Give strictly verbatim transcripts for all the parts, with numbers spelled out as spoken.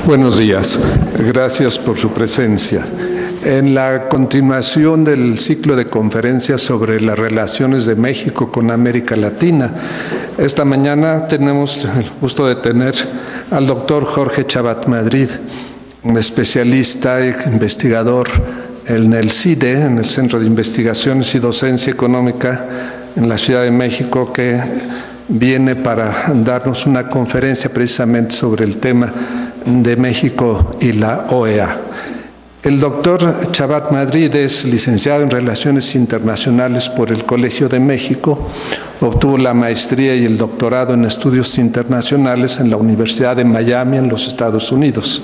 Buenos días. Gracias por su presencia. En la continuación del ciclo de conferencias sobre las relaciones de México con América Latina, esta mañana tenemos el gusto de tener al doctor Jorge Chabat Madrid, un especialista e investigador en el C I D E, en el Centro de Investigaciones y Docencia Económica en la Ciudad de México, que viene para darnos una conferencia precisamente sobre el tema de México y la O E A. El doctor Chabat Madrid es licenciado en Relaciones Internacionales por el Colegio de México, obtuvo la maestría y el doctorado en Estudios Internacionales en la Universidad de Miami, en los Estados Unidos.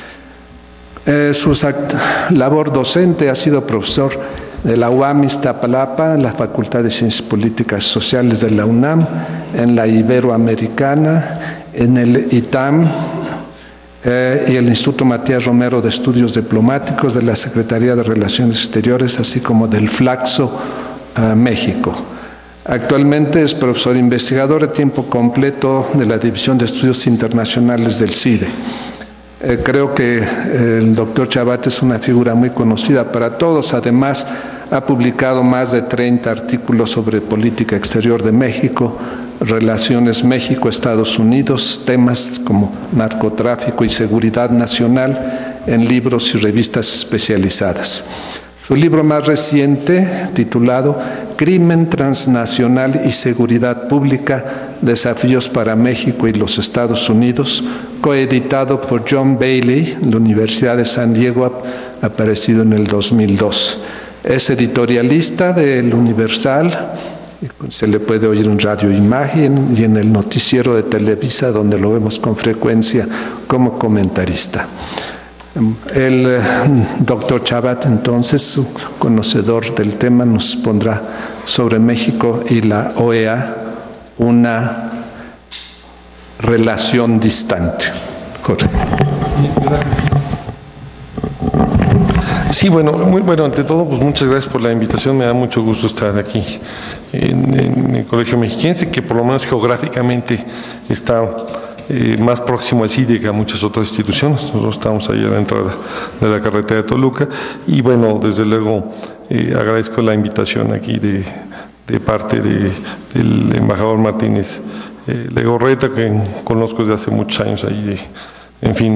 Eh, su labor docente ha sido profesor de la U A M Iztapalapa, en la Facultad de Ciencias Políticas y Sociales de la UNAM, en la Iberoamericana, en el I T A M, Eh, y el Instituto Matías Romero de Estudios Diplomáticos de la Secretaría de Relaciones Exteriores, así como del Flaxo uh, México. Actualmente es profesor investigador de tiempo completo de la División de Estudios Internacionales del C I D E. Eh, creo que eh, el doctor Chabat es una figura muy conocida para todos. Además, ha publicado más de treinta artículos sobre política exterior de México, relaciones México-Estados Unidos, temas como narcotráfico y seguridad nacional en libros y revistas especializadas. Su libro más reciente, titulado Crimen Transnacional y Seguridad Pública, Desafíos para México y los Estados Unidos, coeditado por John Bailey, de la Universidad de San Diego, aparecido en el dos mil dos. Es editorialista del Universal, se le puede oír en Radio Imagen y en el noticiero de Televisa, donde lo vemos con frecuencia como comentarista. El eh, doctor Chabat, entonces, conocedor del tema, nos pondrá sobre México y la O E A una relación distante. Jorge. Sí, bueno, muy bueno, ante todo, pues muchas gracias por la invitación, me da mucho gusto estar aquí en, en el Colegio Mexiquense, que por lo menos geográficamente está eh, más próximo al C I D E que a muchas otras instituciones. Nosotros estamos ahí a la entrada de la carretera de Toluca y bueno, desde luego eh, agradezco la invitación aquí de, de parte de, del embajador Martínez eh, Legorreta, que conozco desde hace muchos años ahí de, en fin,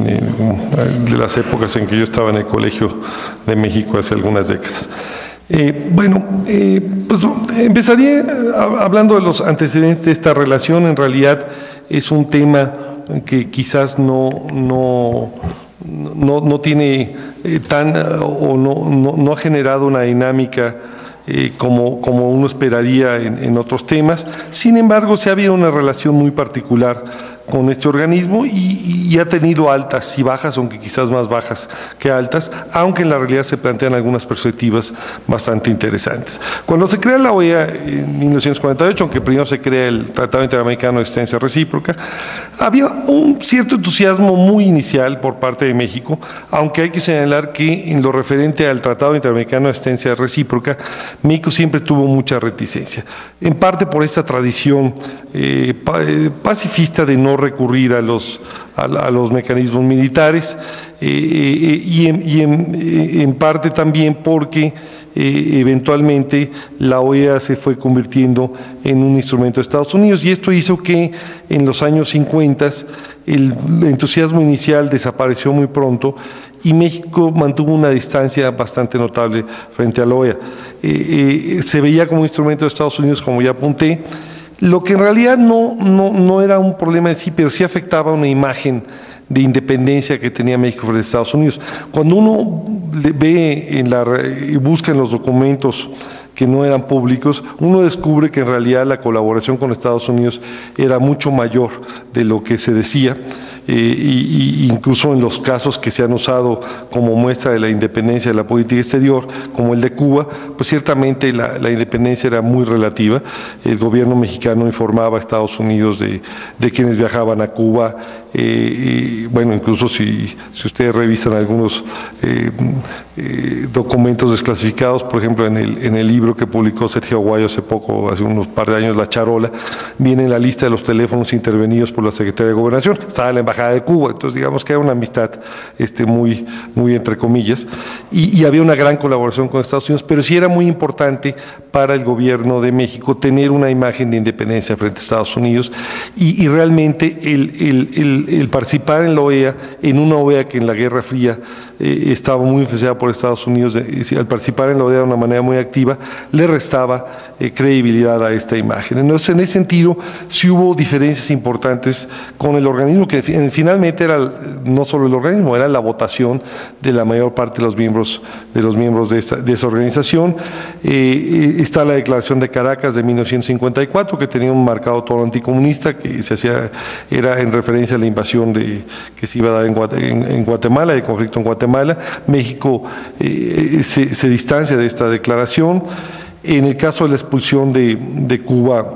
de las épocas en que yo estaba en el Colegio de México hace algunas décadas. Eh, bueno, eh, pues empezaría hablando de los antecedentes de esta relación. En realidad es un tema que quizás no, no, no, no tiene eh, tan, o no, no, no ha generado una dinámica Eh, como, como uno esperaría en, en otros temas. Sin embargo, se ha habido una relación muy particular con este organismo y, y ha tenido altas y bajas, aunque quizás más bajas que altas, aunque en la realidad se plantean algunas perspectivas bastante interesantes. Cuando se crea la O E A en mil novecientos cuarenta y ocho, aunque primero se crea el Tratado Interamericano de Asistencia Recíproca, había un cierto entusiasmo muy inicial por parte de México, aunque hay que señalar que en lo referente al Tratado Interamericano de Asistencia Recíproca, México siempre tuvo mucha reticencia, en parte por esta tradición eh, pacifista de no recurrir a los, a, a los mecanismos militares eh, eh, y, en, y en, en parte también porque eh, eventualmente la O E A se fue convirtiendo en un instrumento de Estados Unidos y esto hizo que en los años cincuenta el entusiasmo inicial desapareció muy pronto y México mantuvo una distancia bastante notable frente a la O E A. Eh, eh, se veía como un instrumento de Estados Unidos, como ya apunté, lo que en realidad no, no, no era un problema en sí, pero sí afectaba una imagen de independencia que tenía México frente a Estados Unidos. Cuando uno ve en la, y busca en los documentos que no eran públicos, uno descubre que en realidad la colaboración con Estados Unidos era mucho mayor de lo que se decía. Eh, y, y incluso en los casos que se han usado como muestra de la independencia de la política exterior, como el de Cuba, pues ciertamente la, la independencia era muy relativa. El gobierno mexicano informaba a Estados Unidos de, de quienes viajaban a Cuba, eh, y, bueno, incluso si, si ustedes revisan algunos eh, eh, documentos desclasificados, por ejemplo, en el, en el libro que publicó Sergio Aguayo hace poco, hace unos par de años, La Charola, viene la lista de los teléfonos intervenidos por la Secretaría de Gobernación, estaba la Embajada de Cuba, entonces digamos que era una amistad este, muy, muy entre comillas, y, y había una gran colaboración con Estados Unidos, pero sí era muy importante para el gobierno de México tener una imagen de independencia frente a Estados Unidos, y, y realmente el, el, el, el participar en la O E A, en una O E A que en la Guerra Fría eh, estaba muy influenciada por Estados Unidos, eh, al participar en la O E A de una manera muy activa, le restaba eh, credibilidad a esta imagen. Entonces, en ese sentido, sí hubo diferencias importantes con el organismo, que finalmente era no solo el organismo, era la votación de la mayor parte de los miembros de, los miembros de, esta, de esa organización. Eh, está la Declaración de Caracas de mil novecientos cincuenta y cuatro, que tenía un marcado tono anticomunista, que se hacía, era en referencia a la invasión de, que se iba a dar en, Guate, en, en Guatemala, el conflicto en Guatemala. México eh, se, se distancia de esta declaración. En el caso de la expulsión de, de Cuba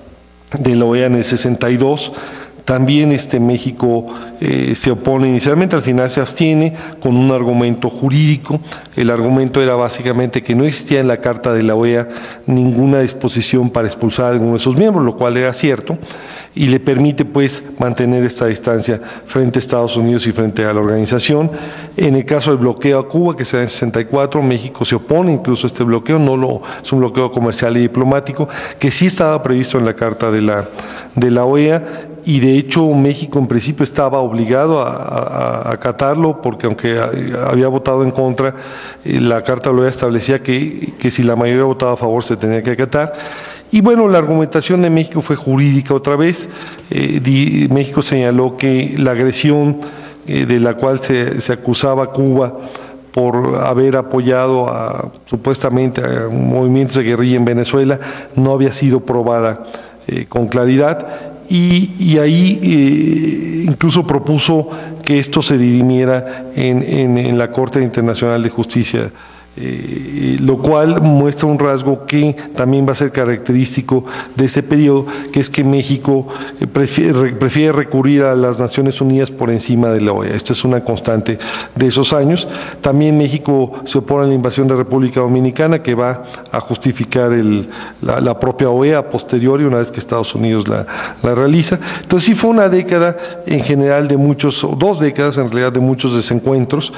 de la O E A en el sesenta y dos, también este México eh, se opone inicialmente, al final se abstiene con un argumento jurídico. El argumento era básicamente que no existía en la Carta de la O E A ninguna disposición para expulsar a alguno de sus miembros, lo cual era cierto, y le permite pues mantener esta distancia frente a Estados Unidos y frente a la organización. En el caso del bloqueo a Cuba, que se da en sesenta y cuatro, México se opone incluso a este bloqueo, no lo, es un bloqueo comercial y diplomático, que sí estaba previsto en la Carta de la, de la O E A, y de hecho México en principio estaba obligado a, a, a acatarlo, porque aunque había votado en contra, la Carta de la O E A establecía que, que si la mayoría votaba a favor se tenía que acatar. Y bueno, la argumentación de México fue jurídica otra vez. Eh, di, México señaló que la agresión eh, de la cual se, se acusaba a Cuba por haber apoyado a, supuestamente a movimientos de guerrilla en Venezuela no había sido probada eh, con claridad. Y, y ahí eh, incluso propuso que esto se dirimiera en, en, en la Corte Internacional de Justicia, eh, lo cual muestra un rasgo que también va a ser característico de ese periodo, que es que México eh, prefiere, prefiere recurrir a las Naciones Unidas por encima de la O E A. Esto es una constante de esos años. También México se opone a la invasión de República Dominicana, que va a justificar el, la, la propia O E A posteriori, una vez que Estados Unidos la, la realiza. Entonces sí fue una década en general de muchos, o dos décadas en realidad de muchos desencuentros.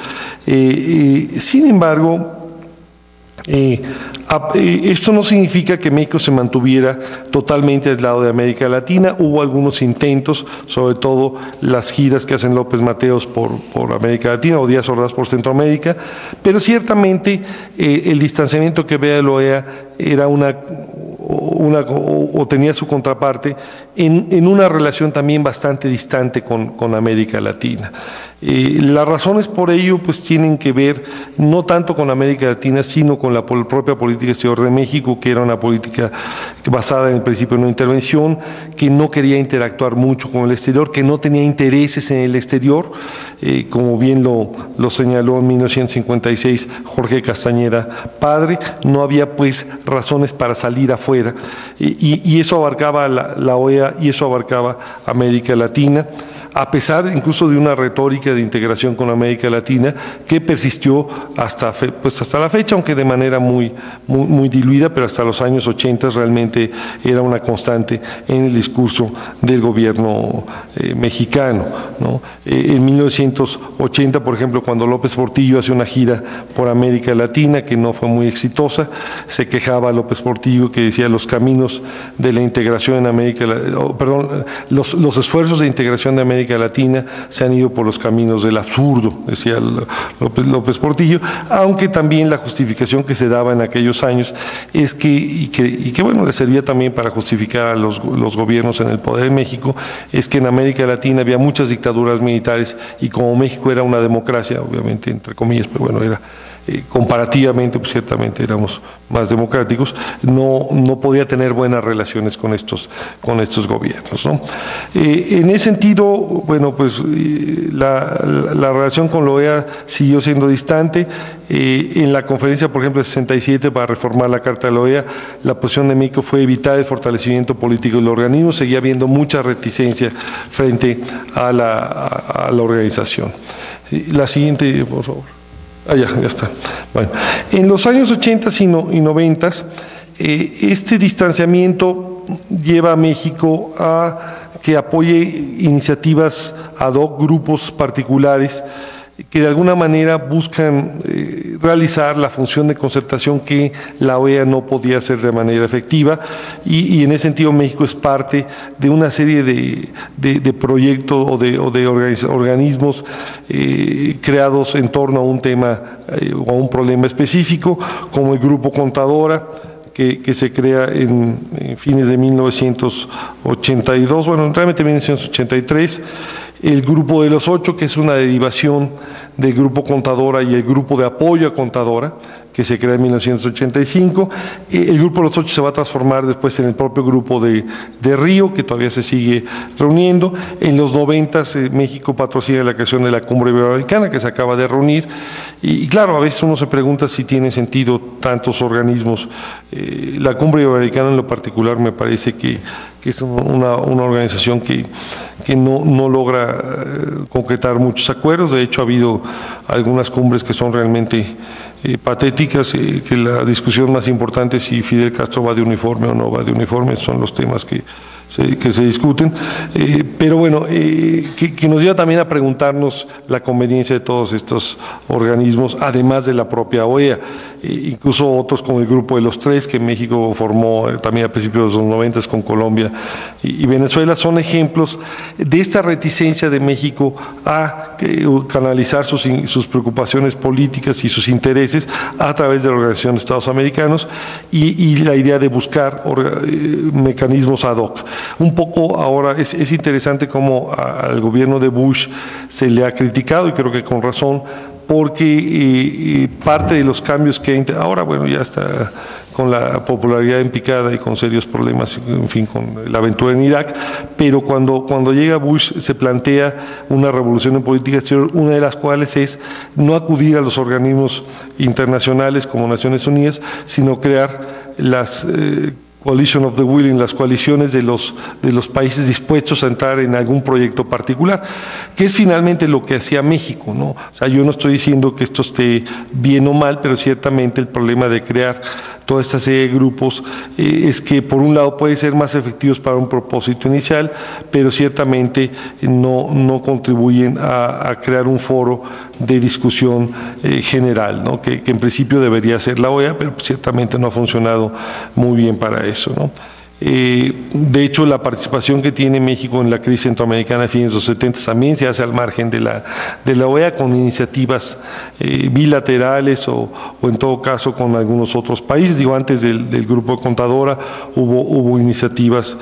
Eh, eh, sin embargo, Eh, esto no significa que México se mantuviera totalmente aislado de América Latina. Hubo algunos intentos, sobre todo las giras que hacen López Mateos por, por América Latina o Díaz Ordaz por Centroamérica, pero ciertamente eh, el distanciamiento que vea la O E A era una, una o, o tenía su contraparte en, en una relación también bastante distante con, con América Latina. Eh, las razones por ello pues tienen que ver no tanto con América Latina, sino con la propia política exterior de México, que era una política basada en el principio de no intervención, que no quería interactuar mucho con el exterior, que no tenía intereses en el exterior, eh, como bien lo, lo señaló en mil novecientos cincuenta y seis Jorge Castañeda padre. No había pues razones para salir afuera, y, y eso abarcaba la, la O E A y eso abarcaba América Latina, a pesar incluso de una retórica de integración con América Latina que persistió hasta, fe, pues hasta la fecha, aunque de manera muy, muy, muy diluida, pero hasta los años ochenta realmente era una constante en el discurso del gobierno eh, mexicano, ¿no? Eh, en mil novecientos ochenta, por ejemplo, cuando López Portillo hace una gira por América Latina, que no fue muy exitosa, se quejaba López Portillo, que decía los caminos de la integración en América, oh, perdón, los, los esfuerzos de integración de América Latina se han ido por los caminos del absurdo, decía López, López Portillo, aunque también la justificación que se daba en aquellos años es que, y que, y que bueno, le servía también para justificar a los, los gobiernos en el poder en México, es que en América Latina había muchas dictaduras militares y como México era una democracia, obviamente entre comillas, pero bueno, era Eh, comparativamente, pues ciertamente éramos más democráticos, no, no podía tener buenas relaciones con estos, con estos gobiernos, ¿no? Eh, en ese sentido, bueno, pues eh, la, la, la relación con la O E A siguió siendo distante. Eh, en la conferencia, por ejemplo, de sesenta y siete para reformar la Carta de la O E A, la posición de México fue evitar el fortalecimiento político del organismo, seguía habiendo mucha reticencia frente a la, a, a la organización. La siguiente, por favor. Ah, ya, ya está. Bueno, en los años ochenta y, no, y noventa, eh, este distanciamiento lleva a México a que apoye iniciativas ad hoc, grupos particulares que de alguna manera buscan eh, realizar la función de concertación que la O E A no podía hacer de manera efectiva, y, y en ese sentido México es parte de una serie de, de, de proyectos o de, o de organismos eh, creados en torno a un tema eh, o a un problema específico, como el Grupo Contadora, Que, que se crea en, en fines de mil novecientos ochenta y dos, bueno, realmente mil novecientos ochenta y tres, el Grupo de los Ocho, que es una derivación del Grupo Contadora, y el Grupo de Apoyo a Contadora, que se crea en mil novecientos ochenta y cinco. El Grupo de los Ocho se va a transformar después en el propio Grupo de, de Río, que todavía se sigue reuniendo. En los noventas, eh, México patrocina la creación de la Cumbre Iberoamericana, que se acaba de reunir. Y, y claro, a veces uno se pregunta si tiene sentido tantos organismos. Eh, la Cumbre Iberoamericana en lo particular me parece que, que es una, una organización que, que no, no logra eh, concretar muchos acuerdos. De hecho, ha habido algunas cumbres que son realmente Eh, patéticas, eh, que la discusión más importante es si Fidel Castro va de uniforme o no va de uniforme, son los temas que se, que se discuten, eh, pero bueno, eh, que, que nos lleva también a preguntarnos la conveniencia de todos estos organismos, además de la propia O E A, eh, incluso otros como el Grupo de los Tres, que México formó eh, también a principios de los noventas con Colombia y, y Venezuela, son ejemplos de esta reticencia de México a eh, canalizar sus, sus preocupaciones políticas y sus intereses a través de la Organización de Estados Americanos, y, y la idea de buscar orga, eh, mecanismos ad hoc. Un poco ahora es, es interesante cómo a, al gobierno de Bush se le ha criticado, y creo que con razón, porque eh, parte de los cambios que ahora, bueno, ya está con la popularidad en picada y con serios problemas, en fin, con la aventura en Irak, pero cuando, cuando llega Bush se plantea una revolución en política exterior, una de las cuales es no acudir a los organismos internacionales como Naciones Unidas, sino crear las eh, Coalition of the Willing, las coaliciones de los, de los países dispuestos a entrar en algún proyecto particular, que es finalmente lo que hacía México, ¿no? O sea, yo no estoy diciendo que esto esté bien o mal, pero ciertamente el problema de crear toda esta serie de grupos eh, es que por un lado pueden ser más efectivos para un propósito inicial, pero ciertamente no, no contribuyen a, a crear un foro de discusión eh, general, ¿no? que, que en principio debería ser la O E A, pero ciertamente no ha funcionado muy bien para eso, ¿no? Eh, de hecho, la participación que tiene México en la crisis centroamericana a fines de los setenta también se hace al margen de la, de la O E A, con iniciativas eh, bilaterales o, o en todo caso con algunos otros países. Digo, antes del, del Grupo de Contadora hubo, hubo iniciativas,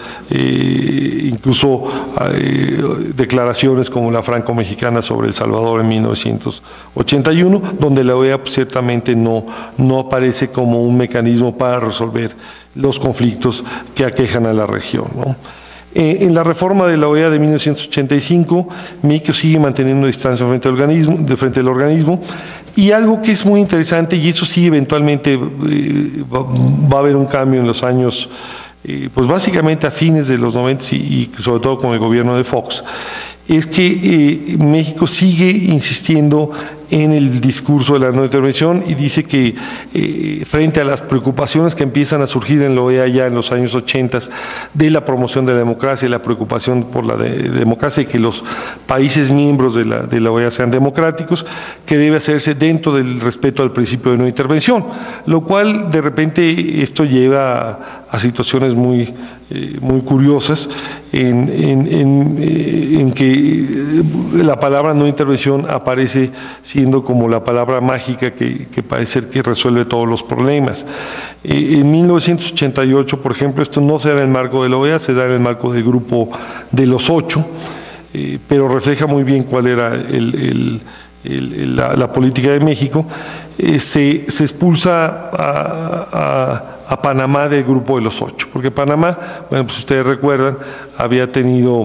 eh, incluso eh, declaraciones como la franco-mexicana sobre El Salvador en mil novecientos ochenta y uno, donde la O E A pues, ciertamente no, no aparece como un mecanismo para resolver los conflictos que aquejan a la región, ¿no? Eh, en la reforma de la O E A de mil novecientos ochenta y cinco, México sigue manteniendo distancia frente al organismo, de frente al organismo, y algo que es muy interesante, y eso sí eventualmente eh, va, va a haber un cambio en los años, eh, pues básicamente a fines de los noventa y, y sobre todo con el gobierno de Fox, es que eh, México sigue insistiendo en el discurso de la no intervención y dice que eh, frente a las preocupaciones que empiezan a surgir en la O E A ya en los años ochenta de la promoción de la democracia y la preocupación por la de, de democracia y que los países miembros de la, de la O E A sean democráticos, que debe hacerse dentro del respeto al principio de no intervención, lo cual de repente esto lleva a, a situaciones muy, eh, muy curiosas en, en, en, en que la palabra no intervención aparece siendo como la palabra mágica que, que parece ser que resuelve todos los problemas. Eh, en mil novecientos ochenta y ocho, por ejemplo, esto no se da en el marco de la O E A, se da en el marco del Grupo de los Ocho, eh, pero refleja muy bien cuál era el, el, el, la, la política de México. Eh, se, se expulsa a, a, a Panamá del Grupo de los Ocho, porque Panamá, bueno, pues ustedes recuerdan, había tenido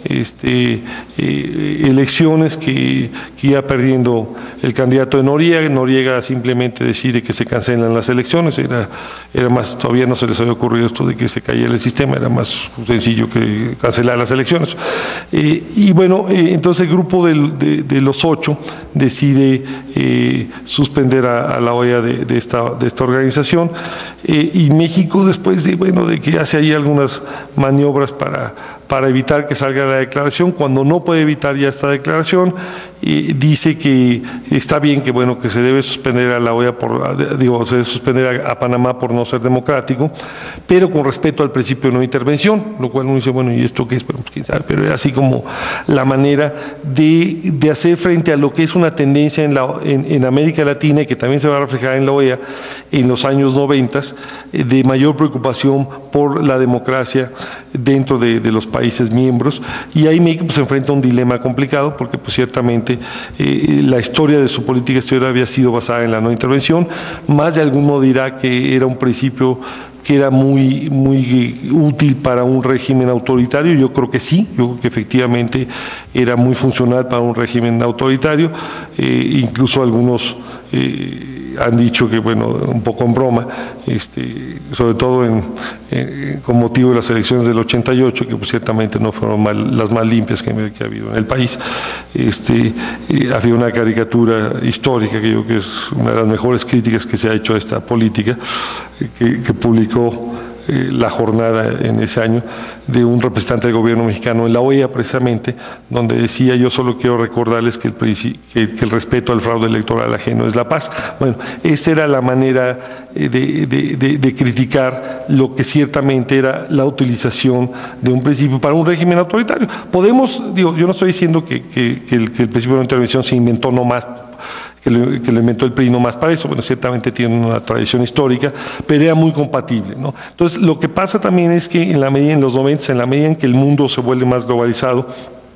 este, eh, elecciones que, que iba perdiendo el candidato de Noriega. Noriega simplemente decide que se cancelan las elecciones, era, era más, todavía no se les había ocurrido esto de que se cayera el sistema, era más sencillo que cancelar las elecciones. Eh, y bueno, eh, entonces el grupo del, de, de los ocho decide eh, suspender a, a la O E A de, de, esta, de esta organización, eh, y México, después de, bueno, de que hace ahí algunas maniobras para, para evitar que salga la declaración, cuando no puede evitar ya esta declaración, eh, dice que está bien, que bueno, que se debe suspender a la O E A por, digo, se debe suspender a, a Panamá por no ser democrático, pero con respeto al principio de no intervención, lo cual uno dice, bueno, ¿y esto qué es? Pero, pues, quién sabe, pero era así como la manera de, de hacer frente a lo que es una tendencia en, la, en, en América Latina y que también se va a reflejar en la O E A en los años noventas, de mayor preocupación por la democracia dentro de, de los países miembros, y ahí México pues, se enfrenta a un dilema complicado porque pues ciertamente eh, la historia de su política exterior había sido basada en la no intervención. Más de alguno dirá que era un principio que era muy, muy útil para un régimen autoritario. Yo creo que sí, yo creo que efectivamente era muy funcional para un régimen autoritario, eh, incluso algunos eh, han dicho que, bueno, un poco en broma, este, sobre todo en, en, con motivo de las elecciones del ochenta y ocho, que pues, ciertamente no fueron mal, las más limpias que, que ha habido en el país. Este, eh, había una caricatura histórica que yo creo que es una de las mejores críticas que se ha hecho a esta política, eh, que, que publicó eh, La Jornada en ese año, de un representante del gobierno mexicano en la O E A precisamente, donde decía: yo solo quiero recordarles que el, que, que el respeto al fraude electoral ajeno es la paz. Bueno, esa era la manera de, de, de, de criticar lo que ciertamente era la utilización de un principio para un régimen autoritario. Podemos, digo, yo no estoy diciendo que, que, que, el, que el principio de no intervención se inventó nomás que lo, que lo inventó el P R I no más para eso, bueno, ciertamente tiene una tradición histórica, pero era muy compatible, ¿no? Entonces, lo que pasa también es que en la medida, en los noventa, en la medida en que el mundo se vuelve más globalizado,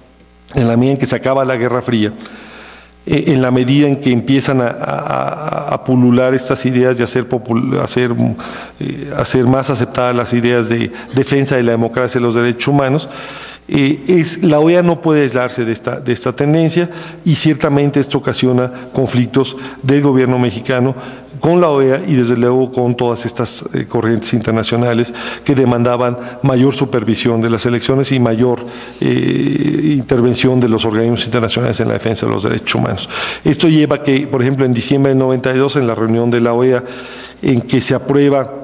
en la medida en que se acaba la Guerra Fría, eh, en la medida en que empiezan a, a, a pulular estas ideas de hacer, hacer, eh, hacer más aceptadas las ideas de defensa de la democracia y los derechos humanos, Eh, es, la O E A no puede aislarse de esta, de esta tendencia, y ciertamente esto ocasiona conflictos del gobierno mexicano con la O E A y desde luego con todas estas eh, corrientes internacionales que demandaban mayor supervisión de las elecciones y mayor eh, intervención de los organismos internacionales en la defensa de los derechos humanos. Esto lleva a que, por ejemplo, en diciembre del noventa y dos, en la reunión de la O E A, en que se aprueba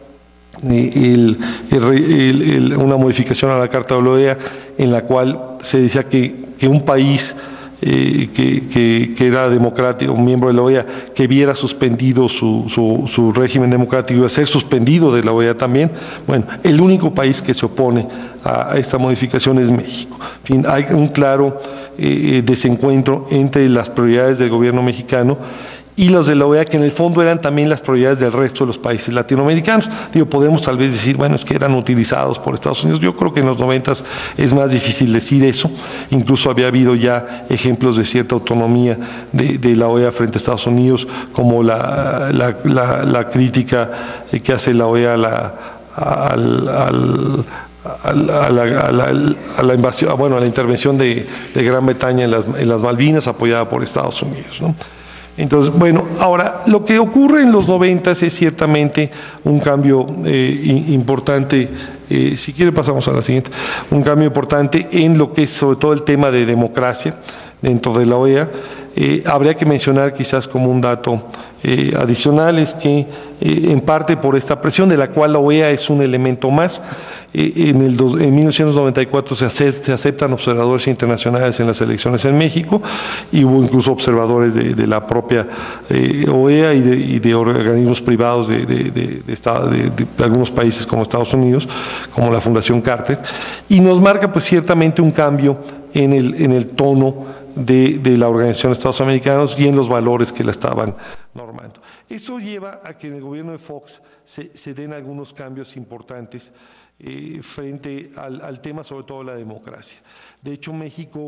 El, el, el, el, una modificación a la Carta de la O E A, en la cual se decía que, que un país eh, que, que, que era democrático, un miembro de la O E A, que viera suspendido su, su, su régimen democrático, iba a ser suspendido de la O E A también. Bueno, el único país que se opone a, a esta modificación es México. En fin, hay un claro eh, desencuentro entre las prioridades del gobierno mexicano y los de la O E A, que en el fondo eran también las prioridades del resto de los países latinoamericanos. Digo, podemos tal vez decir, bueno, es que eran utilizados por Estados Unidos. Yo creo que en los noventas es más difícil decir eso. Incluso había habido ya ejemplos de cierta autonomía de, de la O E A frente a Estados Unidos, como la, la, la, la crítica que hace la O E A a la, al, al A la, a, la, a, la, a la invasión, bueno, a la intervención de, de Gran Bretaña en las, en las Malvinas, apoyada por Estados Unidos, ¿no? Entonces, bueno, ahora, lo que ocurre en los noventas es ciertamente un cambio eh, importante, eh, si quiere pasamos a la siguiente, un cambio importante en lo que es sobre todo el tema de democracia dentro de la O E A. Eh, habría que mencionar quizás como un dato eh, adicional es que eh, en parte por esta presión de la cual la O E A es un elemento más, eh, en, el dos, en mil novecientos noventa y cuatro se, aceptan, se aceptan observadores internacionales en las elecciones en México, y hubo incluso observadores de, de la propia eh, O E A y de, y de organismos privados de, de, de, de, estado, de, de, de algunos países como Estados Unidos, como la Fundación Carter, y nos marca pues ciertamente un cambio en el, en el tono De, de la Organización de Estados Americanos y en los valores que la estaban normando. Eso lleva a que en el gobierno de Fox se, se den algunos cambios importantes eh, frente al, al tema, sobre todo la democracia. De hecho, México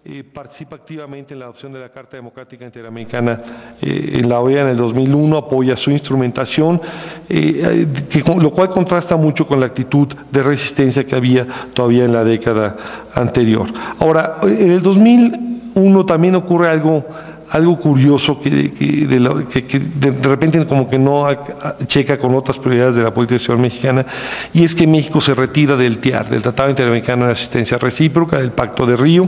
eh, participa activamente en la adopción de la Carta Democrática Interamericana eh, en la O E A en el dos mil uno, apoya su instrumentación, eh, que, lo cual contrasta mucho con la actitud de resistencia que había todavía en la década anterior. Ahora, en el dos mil uno también ocurre algo algo curioso que, que, de, la, que, que de repente como que no checa con otras prioridades de la política exterior mexicana, y es que México se retira del T I A R, del Tratado Interamericano de Asistencia Recíproca, del Pacto de Río.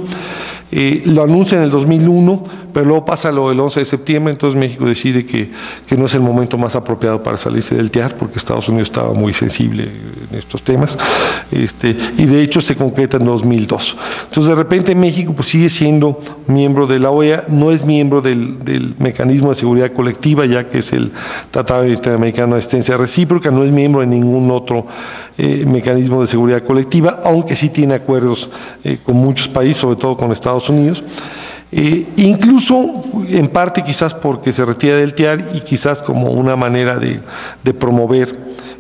Eh, lo anuncia en el dos mil uno, pero luego pasa lo del once de septiembre, entonces México decide que, que no es el momento más apropiado para salirse del T I A R, porque Estados Unidos estaba muy sensible en estos temas, este, y de hecho se concreta en dos mil dos. Entonces de repente México pues, sigue siendo miembro de la O E A, no es miembro del, del mecanismo de seguridad colectiva, ya que es el Tratado Interamericano de Asistencia Recíproca, no es miembro de ningún otro eh, mecanismo de seguridad colectiva, aunque sí tiene acuerdos eh, con muchos países, sobre todo con Estados Unidos. Eh, incluso en parte quizás porque se retira del T I A R y quizás como una manera de, de promover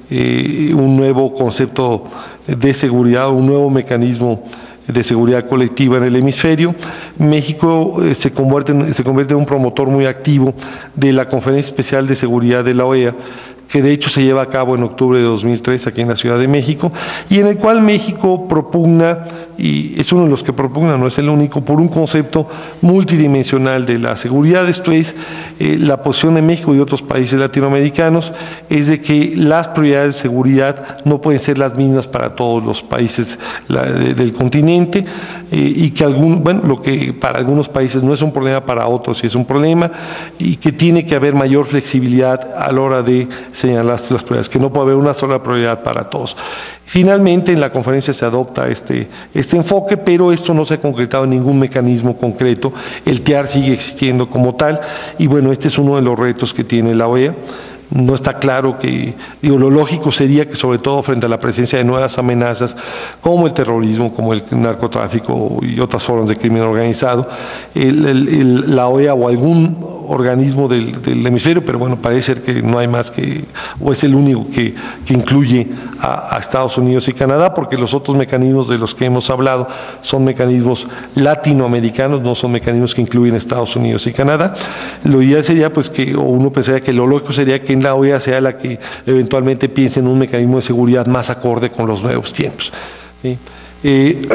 eh, un nuevo concepto de seguridad, un nuevo mecanismo de seguridad colectiva en el hemisferio. México eh, se, convierte en, se convierte en un promotor muy activo de la Conferencia Especial de Seguridad de la O E A, que de hecho se lleva a cabo en octubre de dos mil tres aquí en la Ciudad de México, y en el cual México propugna, y es uno de los que propugna, no es el único, por un concepto multidimensional de la seguridad. Esto es, eh, la posición de México y otros países latinoamericanos es de que las prioridades de seguridad no pueden ser las mismas para todos los países la, de, del continente, eh, y que algún, bueno, lo que para algunos países no es un problema, para otros sí es un problema, y que tiene que haber mayor flexibilidad a la hora de señalar las, las prioridades, que no puede haber una sola prioridad para todos. Finalmente, en la conferencia se adopta este, este enfoque, pero esto no se ha concretado en ningún mecanismo concreto. El T I A R sigue existiendo como tal, y bueno, este es uno de los retos que tiene la O E A. No está claro que, digo, lo lógico sería que sobre todo frente a la presencia de nuevas amenazas como el terrorismo, como el narcotráfico y otras formas de crimen organizado, el, el, el, la O E A o algún organismo del, del hemisferio, pero bueno, parece ser que no hay más que, o es el único que, que incluye a, a Estados Unidos y Canadá, porque los otros mecanismos de los que hemos hablado son mecanismos latinoamericanos, no son mecanismos que incluyen a Estados Unidos y Canadá. Lo ideal sería pues que, o uno pensaría que lo lógico sería que en la O E A sea la que eventualmente piense en un mecanismo de seguridad más acorde con los nuevos tiempos, ¿sí? Eh,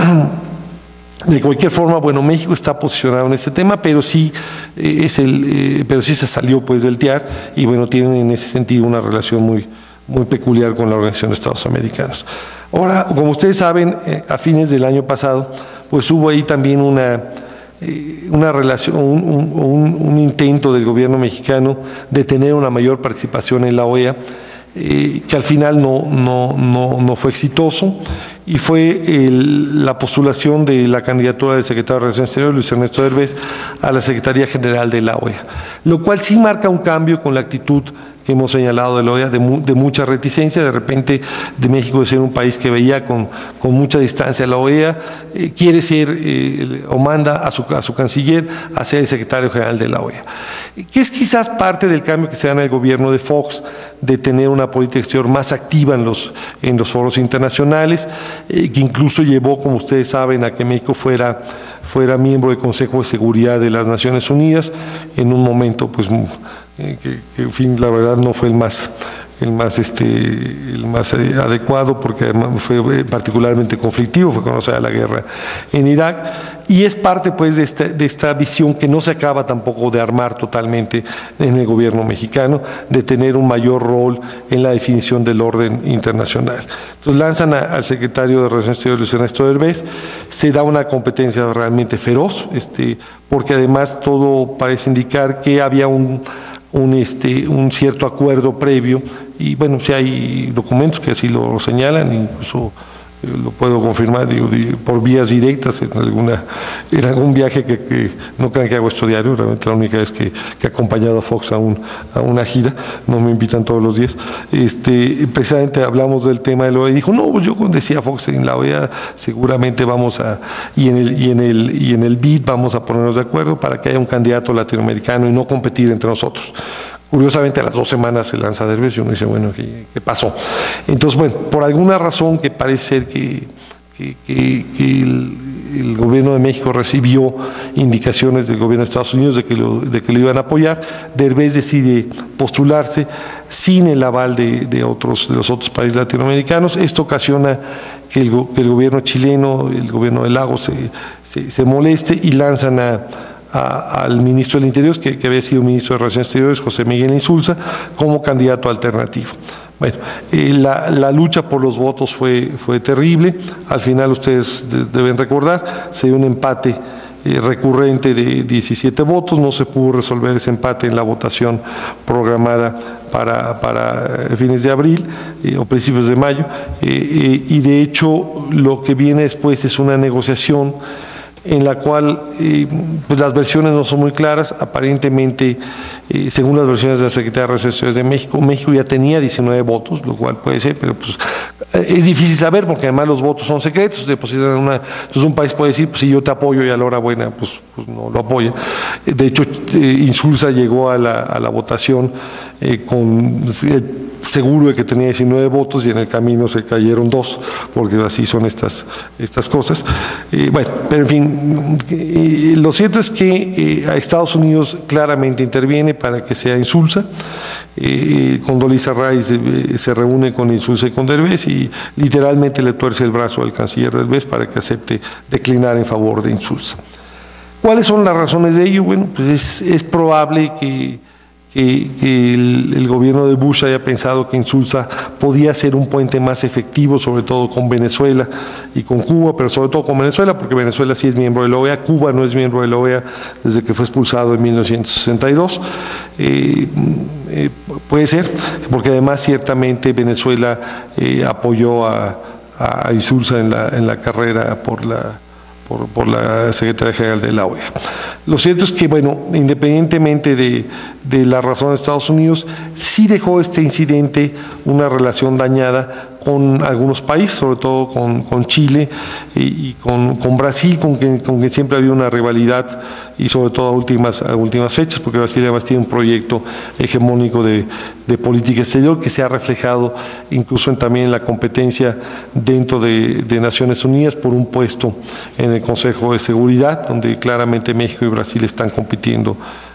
De cualquier forma, bueno, México está posicionado en este tema, pero sí eh, es el, eh, pero sí se salió pues del T I A R, y bueno, tienen en ese sentido una relación muy, muy peculiar con la Organización de Estados Americanos. Ahora, como ustedes saben, eh, a fines del año pasado, pues hubo ahí también una eh, una relación, un, un, un intento del gobierno mexicano de tener una mayor participación en la O E A. Eh, que al final no, no, no, no fue exitoso, y fue el, la postulación de la candidatura del secretario de Relaciones Exteriores, Luis Ernesto Derbez, a la Secretaría General de la O E A, lo cual sí marca un cambio con la actitud que hemos señalado de la O E A, de, mu, de mucha reticencia. De repente, de México de ser un país que veía con, con mucha distancia a la O E A, eh, quiere ser eh, o manda a su, a su canciller a ser el secretario general de la O E A, que es quizás parte del cambio que se da en el gobierno de Fox, de tener una política exterior más activa en los, en los foros internacionales, eh, que incluso llevó, como ustedes saben, a que México fuera, fuera miembro del Consejo de Seguridad de las Naciones Unidas, en un momento pues eh, que, que en fin, la verdad no fue el más el más este el más adecuado, porque además fue particularmente conflictivo, fue cuando se da la guerra en Irak, y es parte pues de esta, de esta visión que no se acaba tampoco de armar totalmente en el gobierno mexicano, de tener un mayor rol en la definición del orden internacional. Entonces lanzan a, al secretario de Relaciones Exteriores, Luis Ernesto Derbez, se da una competencia realmente feroz, este, porque además todo parece indicar que había un Un, este, un cierto acuerdo previo, y bueno, si hay documentos que así lo señalan, incluso eh, lo puedo confirmar digo, por vías directas en, alguna, en algún viaje que, que no crean que hago esto diario, realmente la única vez que, que he acompañado a Fox a, un, a una gira, no me invitan todos los días, este, precisamente hablamos del tema de la O E A, y dijo, no, pues yo decía Fox, en la O E A seguramente vamos a, y en el, y en el, y en el B I D vamos a ponernos de acuerdo para que haya un candidato latinoamericano y no competir entre nosotros. Curiosamente, a las dos semanas se lanza Derbez y uno dice, bueno, ¿qué, qué pasó? Entonces, bueno, por alguna razón que parece ser que, que, que, que el, el gobierno de México recibió indicaciones del gobierno de Estados Unidos de que lo, de que lo iban a apoyar. Derbez decide postularse sin el aval de, de, otros, de los otros países latinoamericanos. Esto ocasiona que el, que el gobierno chileno, el gobierno de Lagos se, se, se moleste y lanzan a A, al ministro del Interior, que, que había sido ministro de Relaciones Exteriores, José Miguel Insulza, como candidato alternativo. Bueno, eh, la, la lucha por los votos fue, fue terrible. Al final, ustedes de, deben recordar, se dio un empate eh, recurrente de diecisiete votos. No se pudo resolver ese empate en la votación programada para, para fines de abril eh, o principios de mayo. Eh, eh, y de hecho, lo que viene después es una negociación en la cual eh, pues las versiones no son muy claras. Aparentemente, eh, según las versiones de la Secretaría de Relaciones Exteriores de México, México ya tenía diecinueve votos, lo cual puede ser, pero pues es difícil saber porque además los votos son secretos. Depositan una, entonces un país puede decir, pues si yo te apoyo y a la hora buena, pues, pues no lo apoya. De hecho, eh, Insulza llegó a la, a la votación eh, con eh, seguro de que tenía diecinueve votos y en el camino se cayeron dos, porque así son estas, estas cosas. Eh, bueno, pero en fin, eh, lo cierto es que eh, a Estados Unidos claramente interviene para que sea Insulza. Eh, Condoleezza Rice eh, se reúne con Insulza y con Derbez y literalmente le tuerce el brazo al canciller Derbez para que acepte declinar en favor de Insulza. ¿Cuáles son las razones de ello? Bueno, pues es, es probable que Que, que el, el gobierno de Bush haya pensado que Insulza podía ser un puente más efectivo, sobre todo con Venezuela y con Cuba, pero sobre todo con Venezuela, porque Venezuela sí es miembro de la O E A, Cuba no es miembro de la O E A desde que fue expulsado en mil novecientos sesenta y dos. Eh, eh, puede ser, porque además ciertamente Venezuela eh, apoyó a, a Insulza en la, en la carrera por la Por, por la Secretaría General de la O E A. Lo cierto es que, bueno, independientemente de, de la razón de Estados Unidos, sí dejó este incidente una relación dañada con algunos países, sobre todo con, con Chile y, y con, con Brasil, con quien, con quien siempre había una rivalidad, y sobre todo a últimas, a últimas fechas, porque Brasil además tiene un proyecto hegemónico de, de política exterior que se ha reflejado incluso en, también en la competencia dentro de, de Naciones Unidas por un puesto en el Consejo de Seguridad, donde claramente México y Brasil están compitiendo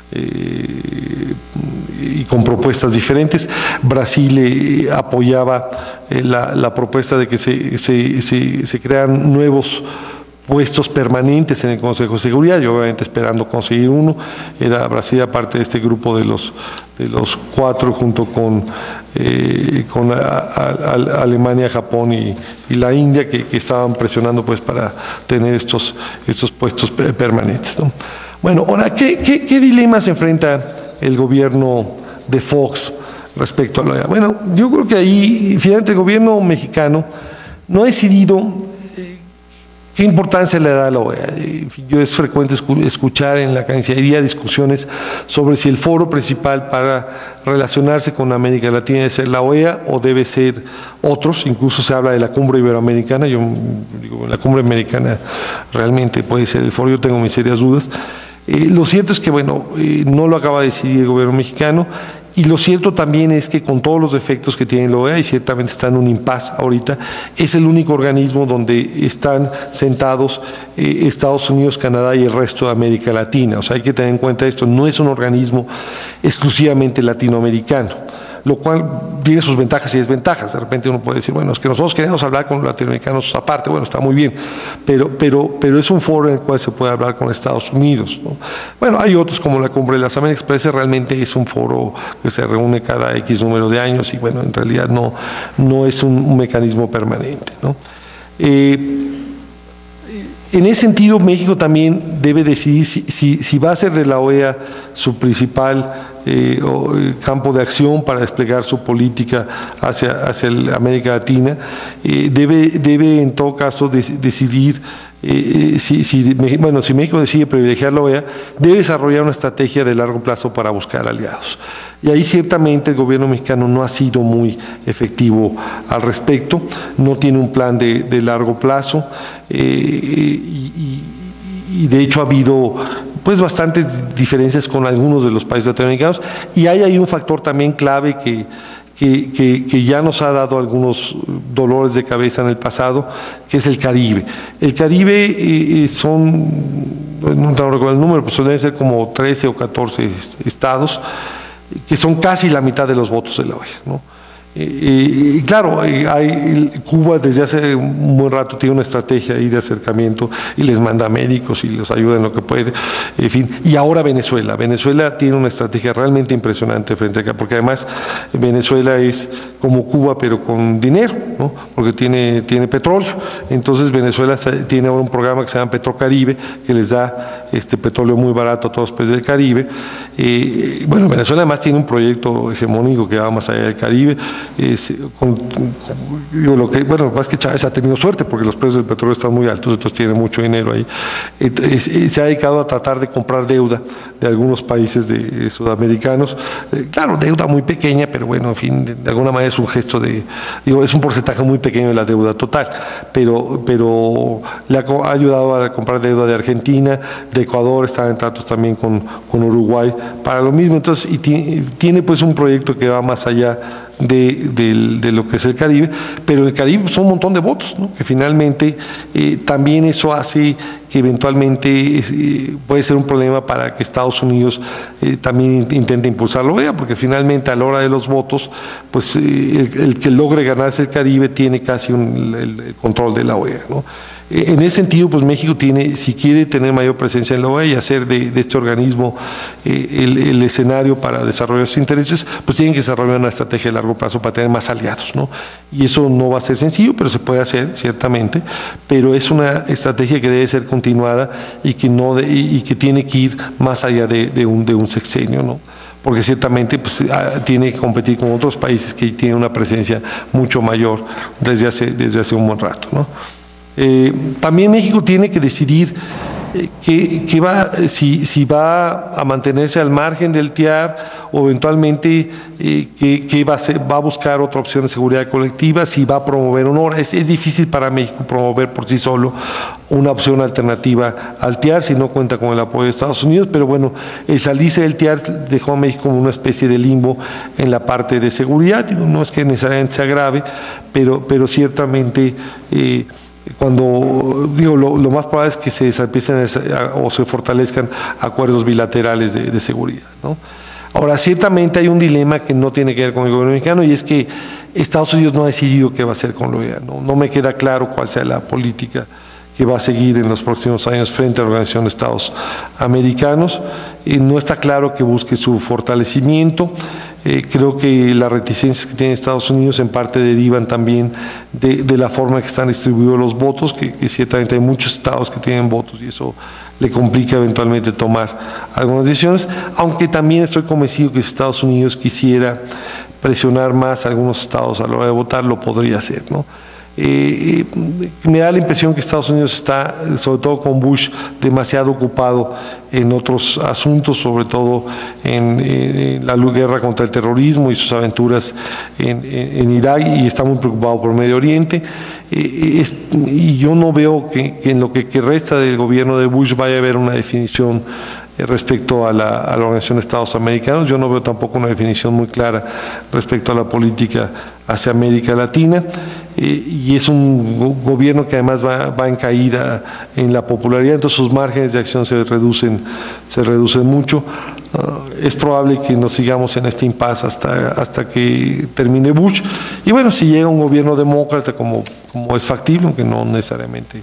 Eh, y con propuestas diferentes. Brasil eh, apoyaba eh, la, la propuesta de que se, se, se, se crean nuevos puestos permanentes en el Consejo de Seguridad, y obviamente esperando conseguir uno. Era Brasil parte de este grupo de los, de los cuatro, junto con, eh, con a, a, a Alemania, Japón y, y la India, que, que estaban presionando pues para tener estos, estos puestos permanentes, ¿no? Bueno, ahora, ¿qué, qué, qué dilemas enfrenta el gobierno de Fox respecto a la O E A? Bueno, yo creo que ahí, finalmente, el gobierno mexicano no ha decidido eh, qué importancia le da a la O E A. Yo es frecuente escuchar en la Cancillería discusiones sobre si el foro principal para relacionarse con América Latina debe ser la O E A o debe ser otros. Incluso se habla de la cumbre iberoamericana. Yo digo, la cumbre americana realmente puede ser el foro, yo tengo mis serias dudas. Eh, lo cierto es que, bueno, eh, no lo acaba de decidir el gobierno mexicano, y lo cierto también es que con todos los defectos que tiene la O E A, y ciertamente está en un impasse ahorita, es el único organismo donde están sentados eh, Estados Unidos, Canadá y el resto de América Latina. O sea, hay que tener en cuenta esto, no es un organismo exclusivamente latinoamericano, lo cual tiene sus ventajas y desventajas. De repente uno puede decir, bueno, es que nosotros queremos hablar con los latinoamericanos aparte. Bueno, está muy bien, pero, pero, pero es un foro en el cual se puede hablar con Estados Unidos, ¿no? Bueno, hay otros como la Cumbre de las Américas, pero ese realmente es un foro que se reúne cada X número de años y, bueno, en realidad no, no es un, un mecanismo permanente, ¿no? Eh, En ese sentido, México también debe decidir si, si, si va a ser de la O E A su principal eh, campo de acción para desplegar su política hacia, hacia América Latina. Eh, debe, debe en todo caso de, decidir eh, si, si, bueno, si México decide privilegiar la O E A, debe desarrollar una estrategia de largo plazo para buscar aliados. Y ahí ciertamente el gobierno mexicano no ha sido muy efectivo al respecto, no tiene un plan de, de largo plazo, eh, y, y, y de hecho ha habido pues bastantes diferencias con algunos de los países latinoamericanos, y hay ahí un factor también clave que, que que, que, que ya nos ha dado algunos dolores de cabeza en el pasado, que es el Caribe. El Caribe eh, son, no recuerdo el número, pues deben ser como trece o catorce estados, que son casi la mitad de los votos de la O E A, ¿no? Y, y claro, hay, Cuba desde hace un buen rato tiene una estrategia ahí de acercamiento y les manda médicos y los ayuda en lo que puede, en fin. Y ahora Venezuela, Venezuela tiene una estrategia realmente impresionante frente a acá, porque además Venezuela es como Cuba pero con dinero, ¿no? Porque tiene, tiene petróleo. Entonces Venezuela tiene ahora un programa que se llama Petrocaribe, que les da este petróleo muy barato a todos los países del Caribe. Eh, bueno, Venezuela además tiene un proyecto hegemónico que va más allá del Caribe. Es, con, con, digo, lo que, bueno, lo que pasa es que Chávez ha tenido suerte porque los precios del petróleo están muy altos, entonces tiene mucho dinero ahí. Entonces, se ha dedicado a tratar de comprar deuda de algunos países de, de sudamericanos. Eh, claro, deuda muy pequeña, pero bueno, en fin, de, de alguna manera es un gesto de, digo, es un porcentaje muy pequeño de la deuda total, pero, pero le ha, ha ayudado a comprar deuda de Argentina, de Ecuador, está en tratos también con, con Uruguay para lo mismo. Entonces, y tiene, tiene pues un proyecto que va más allá De, de, de lo que es el Caribe, pero el Caribe son un montón de votos, ¿no? Que finalmente eh, también eso hace que eventualmente es, eh, puede ser un problema para que Estados Unidos eh, también intente impulsar la O E A, porque finalmente a la hora de los votos, pues eh, el, el que logre ganarse el Caribe tiene casi un, el, el control de la O E A, ¿no? En ese sentido, pues México tiene, si quiere tener mayor presencia en la O E A y hacer de, de este organismo eh, el, el escenario para desarrollar sus intereses, pues tienen que desarrollar una estrategia de largo plazo para tener más aliados, ¿no? Y eso no va a ser sencillo, pero se puede hacer, ciertamente, pero es una estrategia que debe ser continuada y que, no de, y, y que tiene que ir más allá de, de, un, de un sexenio, ¿no? Porque ciertamente pues, tiene que competir con otros países que tienen una presencia mucho mayor desde hace, desde hace un buen rato, ¿no? Eh, también México tiene que decidir eh, que, que va, si, si va a mantenerse al margen del T I A R o eventualmente eh, que, que va, a ser, va a buscar otra opción de seguridad colectiva, si va a promover o no. Es, es difícil para México promover por sí solo una opción alternativa al T I A R si no cuenta con el apoyo de Estados Unidos, pero bueno, el salirse del T I A R dejó a México como una especie de limbo en la parte de seguridad. No es que necesariamente sea grave, pero, pero ciertamente eh, cuando digo lo, lo más probable es que se empiecen o se fortalezcan acuerdos bilaterales de, de seguridad, ¿no? Ahora, ciertamente hay un dilema que no tiene que ver con el gobierno mexicano, y es que Estados Unidos no ha decidido qué va a hacer con la O E A, ¿no? No me queda claro cuál sea la política que va a seguir en los próximos años frente a la Organización de Estados Americanos. Eh, no está claro que busque su fortalecimiento. Eh, creo que las reticencias que tiene Estados Unidos en parte derivan también de, de la forma que están distribuidos los votos, que, que ciertamente hay muchos estados que tienen votos y eso le complica eventualmente tomar algunas decisiones, aunque también estoy convencido que si Estados Unidos quisiera presionar más a algunos estados a la hora de votar, lo podría hacer, ¿no? Eh, me da la impresión que Estados Unidos está, sobre todo con Bush, demasiado ocupado en otros asuntos, sobre todo en, en la guerra contra el terrorismo y sus aventuras en, en, en Irak, y está muy preocupado por Medio Oriente. Eh, es, y yo no veo que, que en lo que, que resta del gobierno de Bush vaya a haber una definición respecto a la, a la Organización de Estados Americanos. Yo no veo tampoco una definición muy clara respecto a la política hacia América Latina, eh, y es un gobierno que además va, va en caída en la popularidad, entonces sus márgenes de acción se reducen, se reducen mucho. Uh, es probable que nos sigamos en este impasse hasta, hasta que termine Bush, y bueno, si llega un gobierno demócrata como, como es factible, aunque no necesariamente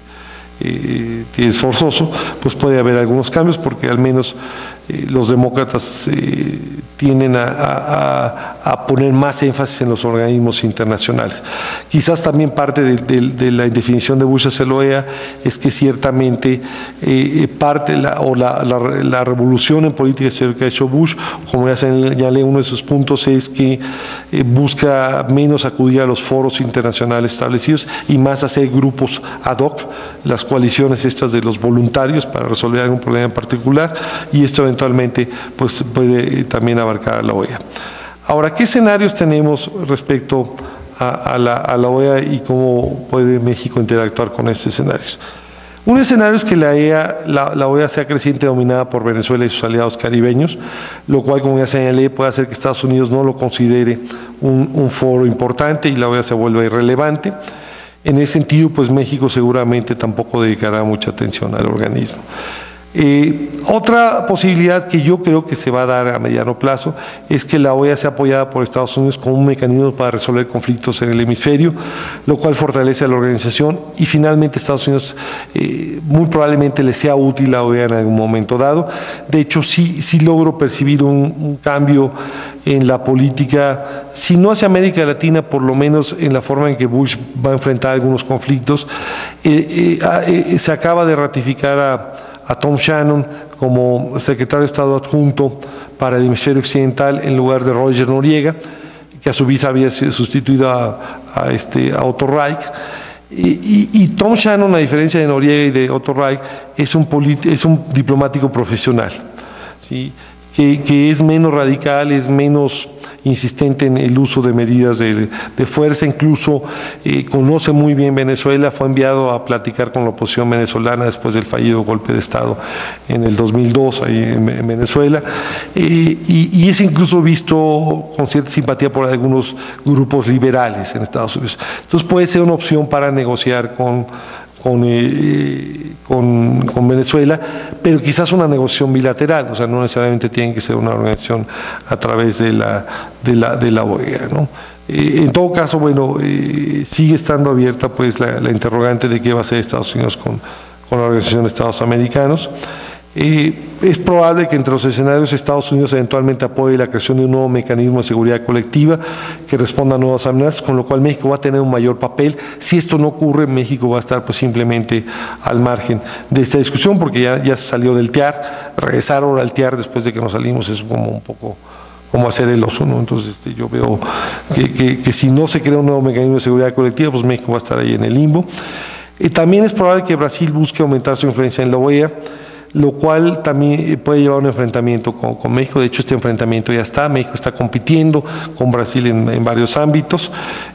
Eh, es forzoso, pues puede haber algunos cambios, porque al menos eh, los demócratas eh, tienden a, a, a poner más énfasis en los organismos internacionales. Quizás también parte de, de, de la indefinición de Bush hacia la O E A es que ciertamente eh, parte la, o la, la, la revolución en política exterior que ha hecho Bush, como ya señalé, uno de sus puntos es que eh, busca menos acudir a los foros internacionales establecidos y más hacer grupos ad hoc, las coaliciones estas de los voluntarios para resolver algún problema en particular, y esto eventualmente pues puede también abarcar a la O E A. Ahora, ¿qué escenarios tenemos respecto a, a, la, a la O E A y cómo puede México interactuar con estos escenarios? Un escenario es que la, E A, la, la O E A sea creciente dominada por Venezuela y sus aliados caribeños, lo cual, como ya señalé, puede hacer que Estados Unidos no lo considere un, un foro importante y la O E A se vuelva irrelevante. En ese sentido, pues México seguramente tampoco dedicará mucha atención al organismo. Eh, otra posibilidad que yo creo que se va a dar a mediano plazo es que la O E A sea apoyada por Estados Unidos como un mecanismo para resolver conflictos en el hemisferio, lo cual fortalece a la organización y finalmente Estados Unidos eh, muy probablemente le sea útil a la O E A en algún momento dado. De hecho, sí, sí logro percibir un, un cambio en la política, si no hacia América Latina, por lo menos en la forma en que Bush va a enfrentar algunos conflictos. Eh, eh, eh, se acaba de ratificar a a Tom Shannon como secretario de Estado adjunto para el hemisferio occidental en lugar de Roger Noriega, que a su vez había sustituido a, a, este, a Otto Reich. Y, y, y Tom Shannon, a diferencia de Noriega y de Otto Reich, es un, es un diplomático profesional, ¿sí? que, que es menos radical, es menos insistente en el uso de medidas de, de fuerza, incluso eh, conoce muy bien Venezuela, fue enviado a platicar con la oposición venezolana después del fallido golpe de Estado en el dos mil dos ahí en, en Venezuela, eh, y, y es incluso visto con cierta simpatía por algunos grupos liberales en Estados Unidos. Entonces puede ser una opción para negociar con Con, eh, con, con Venezuela, pero quizás una negociación bilateral, o sea, no necesariamente tiene que ser una organización a través de la, de la, de la O E A, ¿no? Eh, en todo caso, bueno, eh, sigue estando abierta pues la, la interrogante de qué va a hacer Estados Unidos con, con la Organización de Estados Americanos. Eh, es probable que entre los escenarios Estados Unidos eventualmente apoye la creación de un nuevo mecanismo de seguridad colectiva que responda a nuevas amenazas, con lo cual México va a tener un mayor papel. Si esto no ocurre, México va a estar pues simplemente al margen de esta discusión porque ya, ya se salió del T I A R. Regresar ahora al T I A R después de que nos salimos es como un poco como hacer el oso, ¿no? Entonces este, yo veo que, que, que si no se crea un nuevo mecanismo de seguridad colectiva, pues México va a estar ahí en el limbo. Eh, también es probable que Brasil busque aumentar su influencia en la O E A, lo cual también puede llevar a un enfrentamiento con, con México. De hecho, este enfrentamiento ya está, México está compitiendo con Brasil en, en varios ámbitos.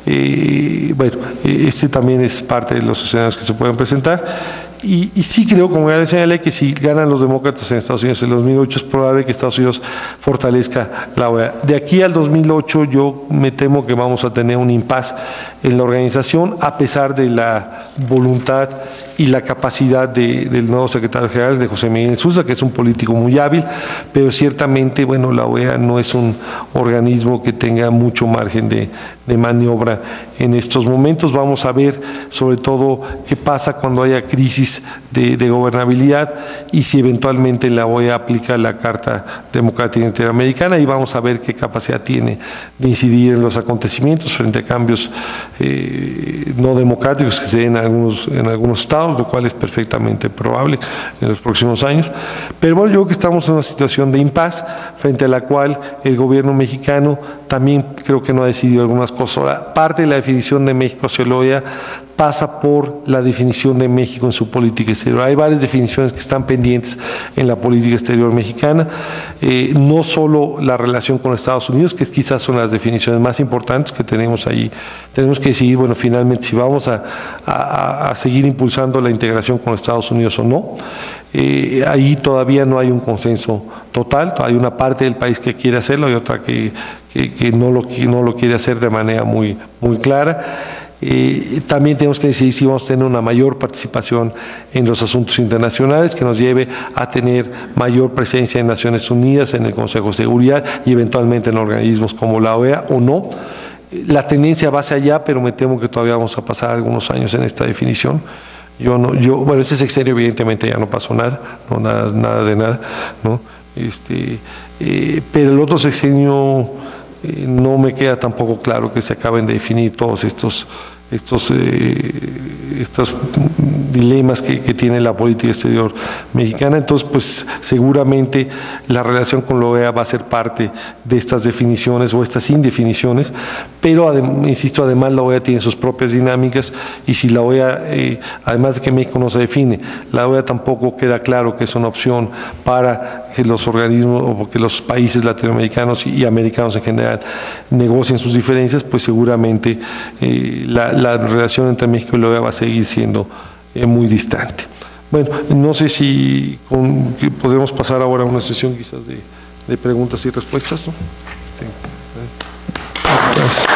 Eh, bueno, este también es parte de los escenarios que se pueden presentar. Y, y sí creo, como ya le señalé, que si ganan los demócratas en Estados Unidos en el dos mil ocho, es probable que Estados Unidos fortalezca la O E A. De aquí al dos mil ocho yo me temo que vamos a tener un impasse en la organización, a pesar de la voluntad y la capacidad de, del nuevo secretario general, de José Miguel Sousa, que es un político muy hábil, pero ciertamente, bueno, la O E A no es un organismo que tenga mucho margen de, de maniobra en estos momentos. Vamos a ver sobre todo qué pasa cuando haya crisis de, de gobernabilidad y si eventualmente la O E A aplica la Carta Democrática Interamericana, y vamos a ver qué capacidad tiene de incidir en los acontecimientos frente a cambios eh, no democráticos que se den en algunos, en algunos estados, lo cual es perfectamente probable en los próximos años. Pero bueno, yo creo que estamos en una situación de impasse frente a la cual el gobierno mexicano también creo que no ha decidido algunas cosas. Ahora, parte de la definición de México hacia la O E A pasa por la definición de México en su política exterior. Hay varias definiciones que están pendientes en la política exterior mexicana, eh, no solo la relación con Estados Unidos, que quizás son las definiciones más importantes que tenemos ahí. Tenemos que decidir, bueno, finalmente si vamos a, a, a seguir impulsando la integración con Estados Unidos o no. Eh, ahí todavía no hay un consenso total, hay una parte del país que quiere hacerlo y otra que, que, que, no, lo, que no lo quiere hacer de manera muy, muy clara. Eh, también tenemos que decidir si vamos a tener una mayor participación en los asuntos internacionales que nos lleve a tener mayor presencia en Naciones Unidas, en el Consejo de Seguridad y eventualmente en organismos como la O E A o no. La tendencia va hacia allá, pero me temo que todavía vamos a pasar algunos años en esta definición. Yo no, yo, bueno, este sexenio evidentemente ya no pasó nada, no nada, nada de nada, ¿no? Este, eh, pero el otro sexenio eh, no me queda tampoco claro que se acaben de definir todos estos estos, eh, estos dilemas que, que tiene la política exterior mexicana. Entonces, pues seguramente la relación con la O E A va a ser parte de estas definiciones o estas indefiniciones, pero insisto, además la O E A tiene sus propias dinámicas y si la O E A, eh, además de que México no se define, la O E A tampoco queda claro que es una opción para que los organismos o que los países latinoamericanos y americanos en general negocien sus diferencias, pues seguramente eh, la, la relación entre México y la O E A va a seguir siendo eh, muy distante. Bueno, no sé si con, podemos pasar ahora a una sesión quizás de, de preguntas y respuestas, ¿no? Sí. Gracias.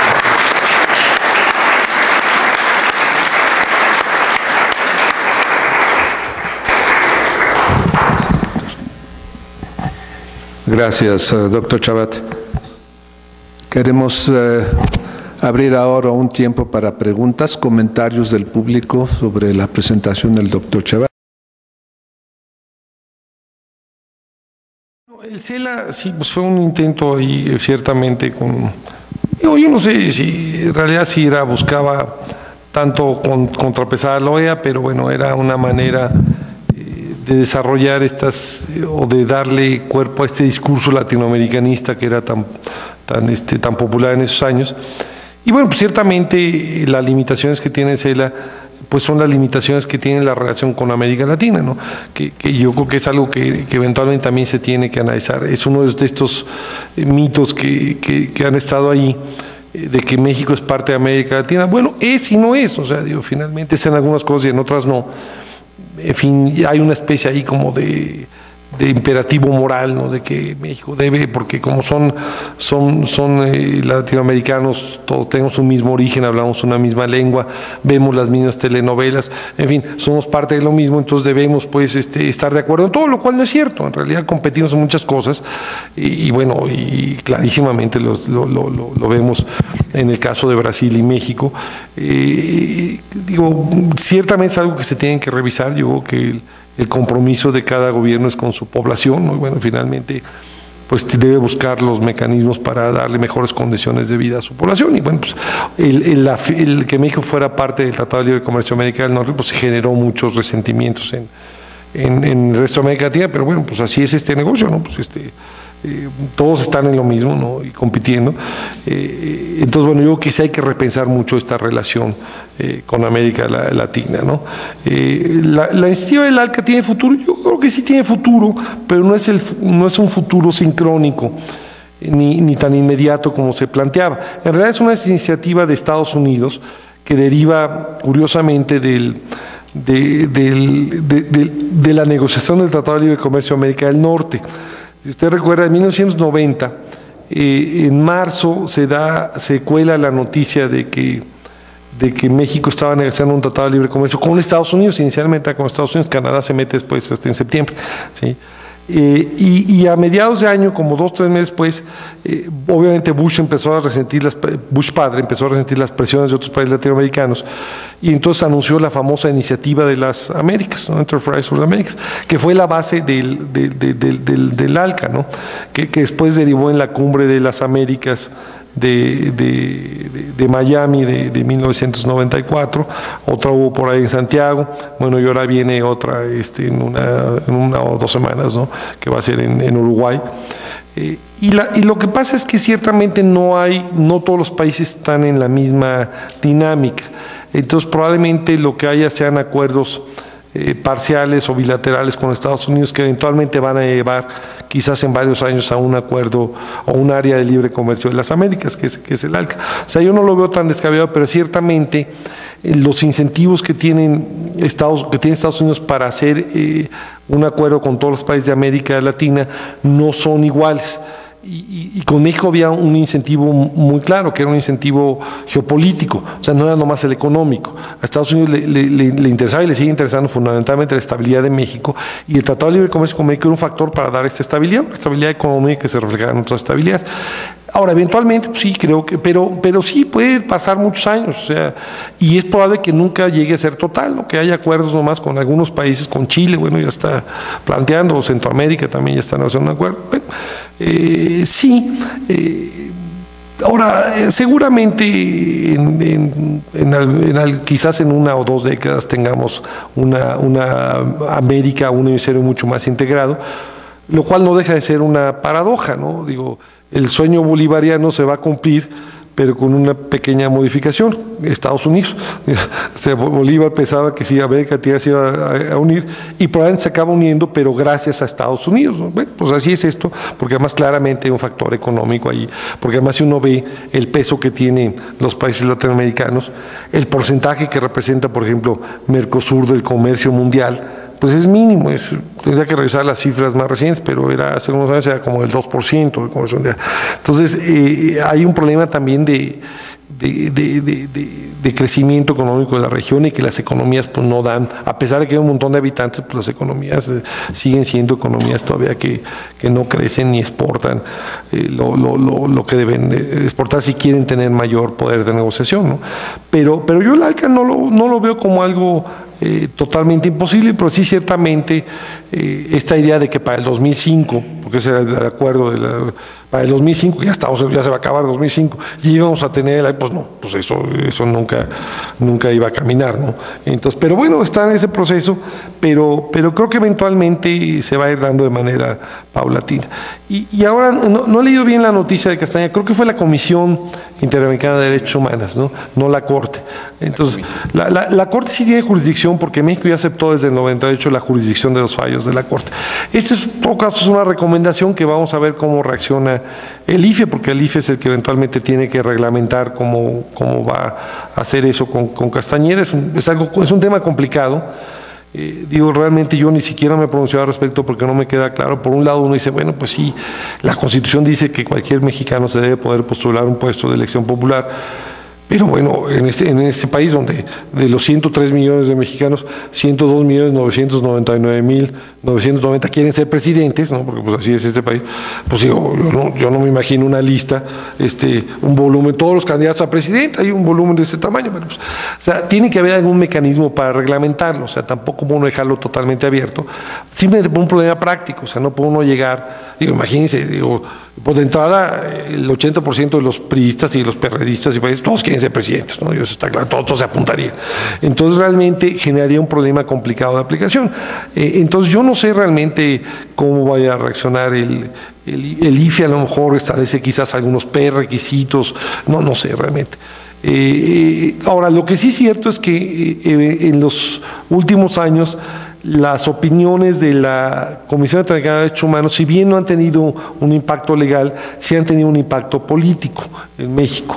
Gracias, doctor Chabat. Queremos eh, abrir ahora un tiempo para preguntas, comentarios del público sobre la presentación del doctor Chabat. El CELA, sí, pues fue un intento ahí, ciertamente, con... Yo, yo no sé si en realidad sí era, buscaba tanto con, contrapesar a la O E A, pero bueno, era una manera eh, de desarrollar estas, eh, o de darle cuerpo a este discurso latinoamericanista que era tan, tan, este, tan popular en esos años. Y bueno, pues ciertamente las limitaciones que tiene CELA pues son las limitaciones que tiene la relación con América Latina, ¿no? Que, que yo creo que es algo que, que eventualmente también se tiene que analizar. Es uno de estos mitos que, que, que han estado ahí, de que México es parte de América Latina. Bueno, es y no es, o sea, digo, finalmente es en algunas cosas y en otras no. En fin, hay una especie ahí como de... de imperativo moral, ¿no? De que México debe, porque como son, son, son eh, latinoamericanos, todos tenemos un mismo origen, hablamos una misma lengua, vemos las mismas telenovelas, en fin, somos parte de lo mismo, entonces debemos pues este, estar de acuerdo en todo, lo cual no es cierto, en realidad competimos en muchas cosas y, y bueno, y clarísimamente lo, lo, lo, lo vemos en el caso de Brasil y México. Eh, digo, ciertamente es algo que se tiene que revisar, yo creo que el, el compromiso de cada gobierno es con su población, ¿no? Y bueno, finalmente pues debe buscar los mecanismos para darle mejores condiciones de vida a su población. Y bueno, pues el, el, el que México fuera parte del Tratado de Libre Comercio de América del Norte, pues se generó muchos resentimientos en, en, en el resto de América Latina, pero bueno, pues así es este negocio, ¿no? Pues este... Eh, todos están en lo mismo, ¿no? Y compitiendo. Eh, entonces, bueno, yo creo que sí hay que repensar mucho esta relación eh, con América la, Latina, ¿no? Eh, la, la iniciativa del ALCA tiene futuro, yo creo que sí tiene futuro, pero no es, el, no es un futuro sincrónico, ni, ni tan inmediato como se planteaba. En realidad es una iniciativa de Estados Unidos que deriva, curiosamente, del... De, del, de, de, de la negociación del Tratado de Libre Comercio de América del Norte. Si usted recuerda, en mil novecientos noventa, eh, en marzo se da, se cuela la noticia de que, de que México estaba negociando un tratado de libre comercio con Estados Unidos, inicialmente con Estados Unidos, Canadá se mete después hasta en septiembre, ¿sí? Eh, y, y a mediados de año, como dos, tres meses después, eh, obviamente Bush empezó a resentir, las, Bush padre empezó a resentir las presiones de otros países latinoamericanos y entonces anunció la famosa iniciativa de las Américas, ¿no? Enterprise of the Americas, que fue la base del, del, del, del, del ALCA, ¿no? que, que después derivó en la Cumbre de las Américas de, de, de, de Miami de, de mil novecientos noventa y cuatro, otra hubo por ahí en Santiago, bueno, y ahora viene otra este, en, una, en una o dos semanas, ¿no? Que va a ser en, en Uruguay. Eh, y, la, y lo que pasa es que ciertamente no hay, no todos los países están en la misma dinámica, entonces probablemente lo que haya sean acuerdos Eh, parciales o bilaterales con Estados Unidos que eventualmente van a llevar quizás en varios años a un acuerdo o un área de libre comercio de las Américas, que es, que es el ALCA. O sea, yo no lo veo tan descabellado, pero ciertamente eh, los incentivos que tienen Estados, que tiene Estados Unidos para hacer eh, un acuerdo con todos los países de América Latina no son iguales. Y, y, y con México había un incentivo muy claro, que era un incentivo geopolítico, o sea, no era nomás el económico. A Estados Unidos le, le, le, le interesaba y le sigue interesando fundamentalmente la estabilidad de México, y el Tratado de Libre Comercio con México era un factor para dar esta estabilidad, una estabilidad económica que se reflejaba en otras estabilidades. Ahora, eventualmente, pues sí, creo que, pero, pero sí puede pasar muchos años, o sea, y es probable que nunca llegue a ser total, ¿no? Que haya acuerdos nomás con algunos países, con Chile, bueno, ya está planteando, o Centroamérica también ya están haciendo un acuerdo. Bueno, eh, sí, eh, ahora, eh, seguramente en, en, en, en, en, quizás en una o dos décadas tengamos una, una América, un hemisferio mucho más integrado, lo cual no deja de ser una paradoja, ¿no? Digo, el sueño bolivariano se va a cumplir, pero con una pequeña modificación, Estados Unidos. O sea, Bolívar pensaba que sí, América Latina se iba a, a unir, y probablemente se acaba uniendo, pero gracias a Estados Unidos, ¿no? Bueno, pues así es esto, porque además claramente hay un factor económico ahí, porque además si uno ve el peso que tienen los países latinoamericanos, el porcentaje que representa, por ejemplo, Mercosur del comercio mundial, pues es mínimo, es, tendría que revisar las cifras más recientes, pero era, hace unos años era como el dos por ciento de comercio mundial. Entonces, eh, hay un problema también de, de, de, de, de, de crecimiento económico de la región y que las economías pues no dan, a pesar de que hay un montón de habitantes, pues las economías eh, siguen siendo economías todavía que, que no crecen ni exportan eh, lo, lo, lo, lo que deben exportar si quieren tener mayor poder de negociación, ¿no? Pero, pero yo el ALCA no lo, no lo veo como algo Eh, totalmente imposible, pero sí ciertamente eh, esta idea de que para el dos mil cinco, porque ese era el acuerdo de la, para el dos mil cinco, ya estamos, ya se va a acabar el dos mil cinco, y íbamos a tener, pues no, pues eso, eso nunca, nunca iba a caminar, ¿no? Entonces, pero bueno, está en ese proceso, pero, pero creo que eventualmente se va a ir dando de manera paulatina. Y, y ahora, no, no he leído bien la noticia de Castañeda, creo que fue la Comisión Interamericana de Derechos Humanos, ¿no? No la Corte. Entonces, la, la, la Corte sí tiene jurisdicción porque México ya aceptó desde el noventa y ocho la jurisdicción de los fallos de la Corte. Esta es, en todo caso, es una recomendación que vamos a ver cómo reacciona el I F E, porque el I F E es el que eventualmente tiene que reglamentar cómo, cómo va a hacer eso con, con Castañeda. Es un, es, algo, es un tema complicado. Eh, digo, realmente yo ni siquiera me he pronunciado al respecto porque no me queda claro. Por un lado uno dice, bueno, pues sí, la Constitución dice que cualquier mexicano se debe poder postular un puesto de elección popular, pero bueno, en este, en este país donde de los ciento tres millones de mexicanos, ciento dos millones novecientos noventa y nueve mil novecientos noventa quieren ser presidentes, ¿no? Porque pues así es este país, pues digo, yo no, yo no me imagino una lista, este, un volumen, todos los candidatos a presidente, hay un volumen de este tamaño, pero pues, o sea, tiene que haber algún mecanismo para reglamentarlo, o sea, tampoco puede uno dejarlo totalmente abierto, simplemente por un problema práctico, o sea, no puede uno llegar, digo, imagínense, digo, pues de entrada, el ochenta por ciento de los priistas y los perredistas y países, todos quieren ser presidentes, ¿no? Y eso está claro, todos, todos se apuntarían. Entonces, realmente generaría un problema complicado de aplicación. Eh, entonces, yo no sé realmente cómo vaya a reaccionar el, el, el I F E, a lo mejor establece quizás algunos prerequisitos, no, no sé realmente. Eh, ahora, lo que sí es cierto es que eh, en los últimos años, las opiniones de la Comisión Interamericana de Derechos Humanos, si bien no han tenido un impacto legal, sí han tenido un impacto político en México.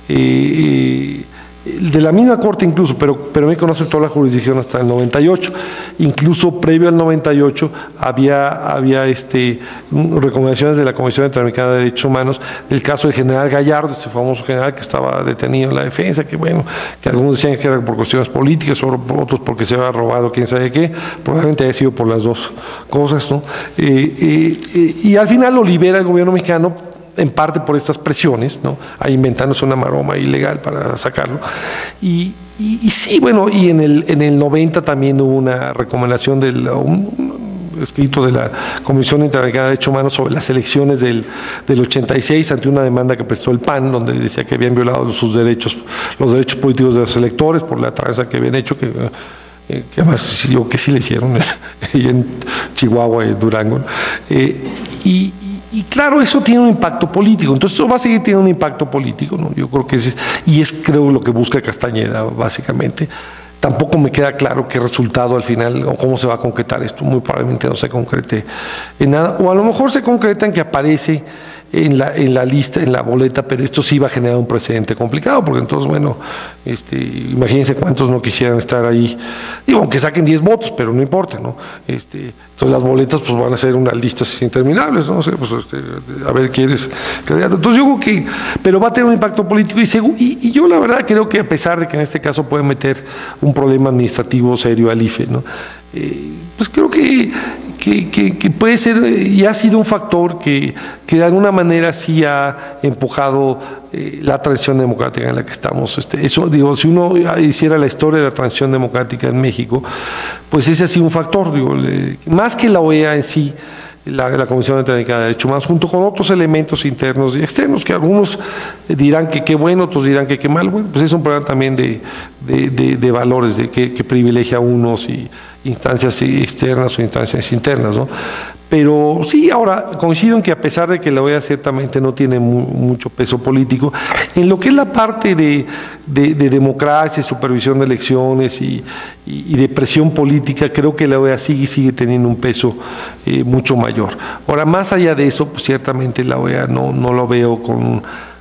Eh, de la misma Corte incluso, pero, pero México no aceptó la jurisdicción hasta el noventa y ocho. Incluso previo al noventa y ocho había, había este, recomendaciones de la Comisión Interamericana de Derechos Humanos del caso del general Gallardo, este famoso general que estaba detenido en la defensa, que bueno, que algunos decían que era por cuestiones políticas, otros porque se había robado quién sabe qué, probablemente haya sido por las dos cosas, ¿no? Eh, eh, eh, y al final lo libera el gobierno mexicano, en parte por estas presiones, ¿no? Ahí inventándose una maroma ilegal para sacarlo. Y, y, y sí, bueno, y en el, en el noventa también hubo una recomendación del un, un escrito de la Comisión Interamericana de Derechos Humanos sobre las elecciones del, del ochenta y seis ante una demanda que prestó el P A N, donde decía que habían violado sus derechos, los derechos políticos de los electores por la tranza que habían hecho, que Eh, que además digo que sí le hicieron eh, en Chihuahua y Durango, eh, y, y, y claro, eso tiene un impacto político, entonces eso va a seguir teniendo un impacto político, ¿no? Yo creo que es, y es creo lo que busca Castañeda básicamente. Tampoco me queda claro qué resultado al final o cómo se va a concretar esto, muy probablemente no se concrete en nada, o a lo mejor se concreta en que aparece en la, en la lista, en la boleta, pero esto sí va a generar un precedente complicado, porque entonces, bueno, este, imagínense cuántos no quisieran estar ahí, digo, aunque saquen diez votos, pero no importa, ¿no? Este, entonces las boletas pues van a ser unas listas interminables, ¿no? O sea, pues, este, a ver quién es candidato. Entonces yo creo que, pero va a tener un impacto político y, y, y yo la verdad creo que a pesar de que en este caso puede meter un problema administrativo serio al I F E, ¿no? Eh, pues creo que, que, que, que puede ser y ha sido un factor que, que de alguna manera sí ha empujado eh, la transición democrática en la que estamos. Este, eso, digo, si uno hiciera la historia de la transición democrática en México, pues ese ha sido un factor, digo, le, más que la O E A en sí. La, la Comisión Interamericana de Derechos Humanos, junto con otros elementos internos y externos, que algunos dirán que qué bueno, otros dirán que qué mal. Bueno, pues es un problema también de, de, de, de valores, de que, que privilegia a unos y instancias externas o instancias internas, ¿no? Pero sí, ahora coincido en que a pesar de que la O E A ciertamente no tiene mu mucho peso político, en lo que es la parte de, de, de democracia, supervisión de elecciones y, y, y de presión política, creo que la O E A sigue, sigue teniendo un peso eh, mucho mayor. Ahora, más allá de eso, pues ciertamente la O E A no, no lo veo con,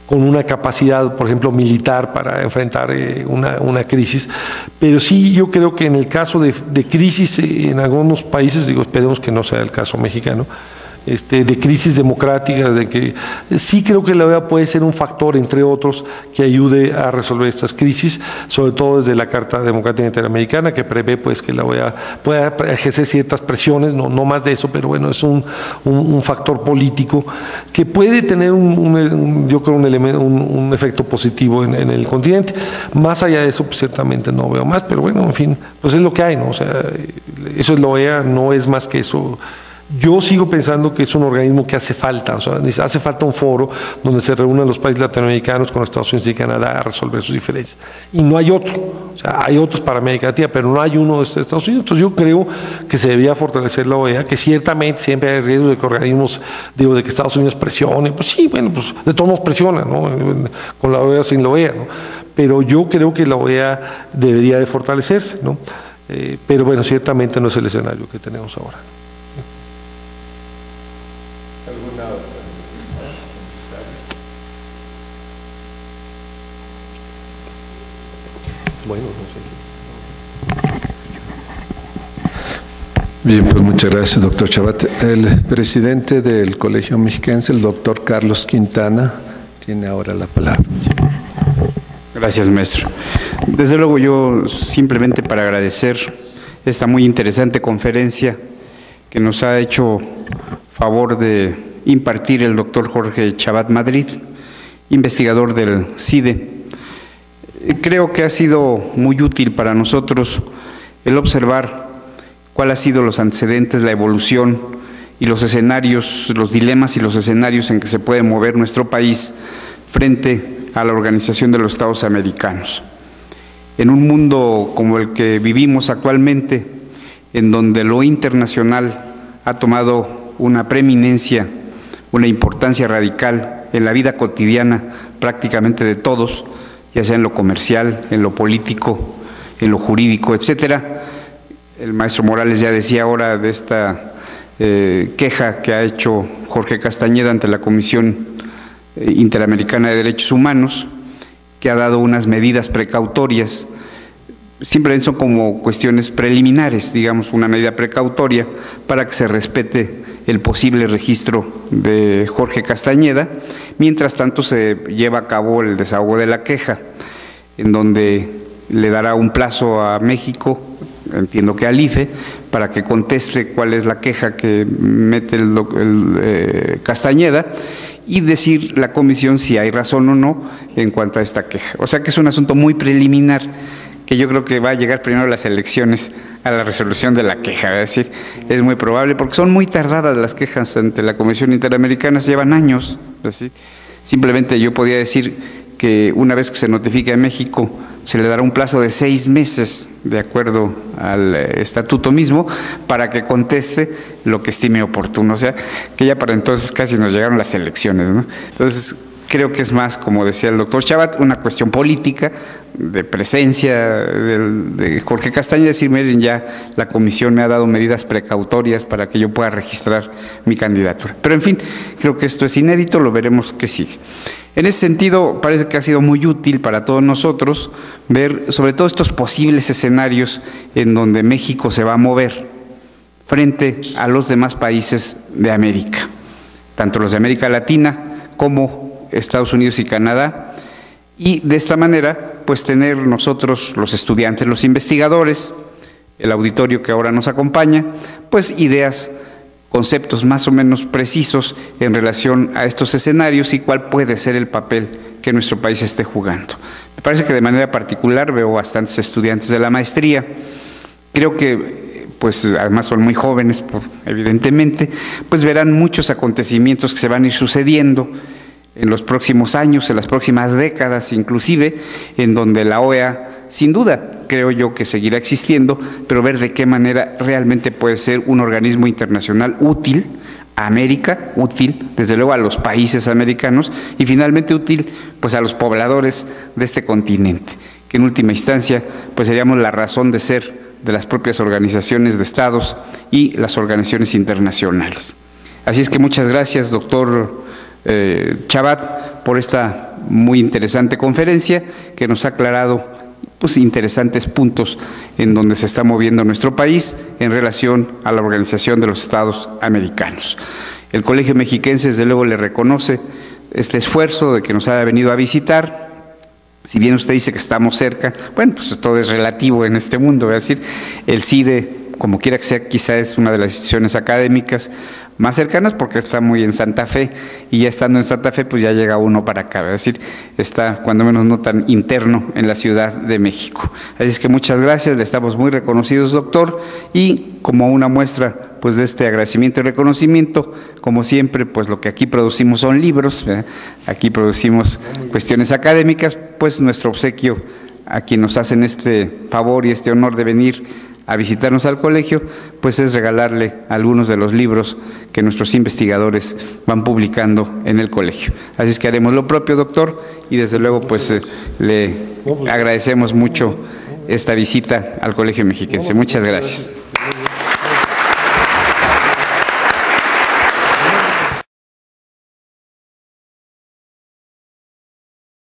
con una capacidad, por ejemplo, militar para enfrentar eh, una, una crisis. Pero sí, yo creo que en el caso de, de crisis eh, en algunos países, digo, esperemos que no sea el caso mexicano, Este, de crisis democrática, de que sí creo que la O E A puede ser un factor, entre otros, que ayude a resolver estas crisis, sobre todo desde la Carta Democrática Interamericana, que prevé pues que la O E A pueda ejercer ciertas presiones, no, no más de eso, pero bueno, es un, un, un factor político que puede tener, un, un, yo creo, un, elemento, un, un efecto positivo en, en el continente. Más allá de eso, pues ciertamente no veo más, pero bueno, en fin, pues es lo que hay, ¿no? O sea, eso es la O E A, no es más que eso. Yo sigo pensando que es un organismo que hace falta, o sea, hace falta un foro donde se reúnan los países latinoamericanos con Estados Unidos y Canadá a resolver sus diferencias. Y no hay otro, o sea, hay otros para América Latina, pero no hay uno de Estados Unidos. Entonces yo creo que se debía fortalecer la O E A, que ciertamente siempre hay riesgo de que organismos, digo, de que Estados Unidos presione, pues sí, bueno, pues de todos modos presiona, ¿no? Con la O E A o sin la O E A, ¿no? Pero yo creo que la O E A debería de fortalecerse, ¿no? Eh, pero bueno, ciertamente no es el escenario que tenemos ahora. Bueno, no sé. Bien, pues muchas gracias, doctor Chabat. El presidente del Colegio Mexiquense, el doctor Carlos Quintana, tiene ahora la palabra. Gracias, maestro. Desde luego, yo simplemente para agradecer esta muy interesante conferencia que nos ha hecho favor de impartir el doctor Jorge Chabat Madrid, investigador del CIDE. Creo que ha sido muy útil para nosotros el observar cuál ha sido los antecedentes, la evolución y los escenarios, los dilemas y los escenarios en que se puede mover nuestro país frente a la Organización de los Estados Americanos. En un mundo como el que vivimos actualmente, en donde lo internacional ha tomado una preeminencia, una importancia radical en la vida cotidiana prácticamente de todos, ya sea en lo comercial, en lo político, en lo jurídico, etcétera. El maestro Morales ya decía ahora de esta eh, queja que ha hecho Jorge Castañeda ante la Comisión Interamericana de Derechos Humanos, que ha dado unas medidas precautorias, simplemente son como cuestiones preliminares, digamos, una medida precautoria para que se respete el posible registro de Jorge Castañeda. Mientras tanto se lleva a cabo el desahogo de la queja, en donde le dará un plazo a México, entiendo que al I F E, para que conteste cuál es la queja que mete el, el eh, Castañeda, y decir la comisión si hay razón o no en cuanto a esta queja. O sea que es un asunto muy preliminar, que yo creo que va a llegar primero a las elecciones a la resolución de la queja, es decir, es muy probable, porque son muy tardadas las quejas ante la Comisión Interamericana, se llevan años, ¿sí? Simplemente yo podía decir que una vez que se notifique a México, se le dará un plazo de seis meses, de acuerdo al estatuto mismo, para que conteste lo que estime oportuno, o sea, que ya para entonces casi nos llegaron las elecciones, ¿no? Entonces, creo que es más, como decía el doctor Chabat, una cuestión política, de presencia de, de Jorge Castañeda, decir, miren, ya la comisión me ha dado medidas precautorias para que yo pueda registrar mi candidatura. Pero en fin, creo que esto es inédito, lo veremos que sigue. En ese sentido, parece que ha sido muy útil para todos nosotros ver sobre todo estos posibles escenarios en donde México se va a mover frente a los demás países de América, tanto los de América Latina como Estados Unidos y Canadá, y de esta manera pues tener nosotros, los estudiantes, los investigadores, el auditorio que ahora nos acompaña, pues ideas, conceptos más o menos precisos en relación a estos escenarios y cuál puede ser el papel que nuestro país esté jugando. Me parece que de manera particular veo bastantes estudiantes de la maestría, creo que pues además son muy jóvenes, por, evidentemente, pues verán muchos acontecimientos que se van a ir sucediendo en los próximos años, en las próximas décadas inclusive, en donde la O E A, sin duda, creo yo que seguirá existiendo, pero ver de qué manera realmente puede ser un organismo internacional útil a América, útil desde luego a los países americanos y finalmente útil pues a los pobladores de este continente, que en última instancia pues seríamos la razón de ser de las propias organizaciones de estados y las organizaciones internacionales. Así es que muchas gracias, doctor Eh, Chabat, por esta muy interesante conferencia que nos ha aclarado pues, interesantes puntos en donde se está moviendo nuestro país en relación a la Organización de los Estados Americanos. El Colegio Mexiquense, desde luego, le reconoce este esfuerzo de que nos haya venido a visitar. Si bien usted dice que estamos cerca, bueno, pues todo es relativo en este mundo, es decir, el CIDE, como quiera que sea, quizá es una de las instituciones académicas más cercanas porque está muy en Santa Fe, y ya estando en Santa Fe, pues ya llega uno para acá, es decir, está cuando menos no tan interno en la Ciudad de México. Así es que muchas gracias, le estamos muy reconocidos, doctor, y como una muestra pues de este agradecimiento y reconocimiento, como siempre, pues lo que aquí producimos son libros, ¿verdad? Aquí producimos cuestiones académicas, pues nuestro obsequio a quien nos hacen este favor y este honor de venir a visitarnos al colegio, pues es regalarle algunos de los libros que nuestros investigadores van publicando en el colegio. Así es que haremos lo propio, doctor, y desde luego pues eh, le agradecemos mucho esta visita al Colegio Mexiquense. Muchas gracias.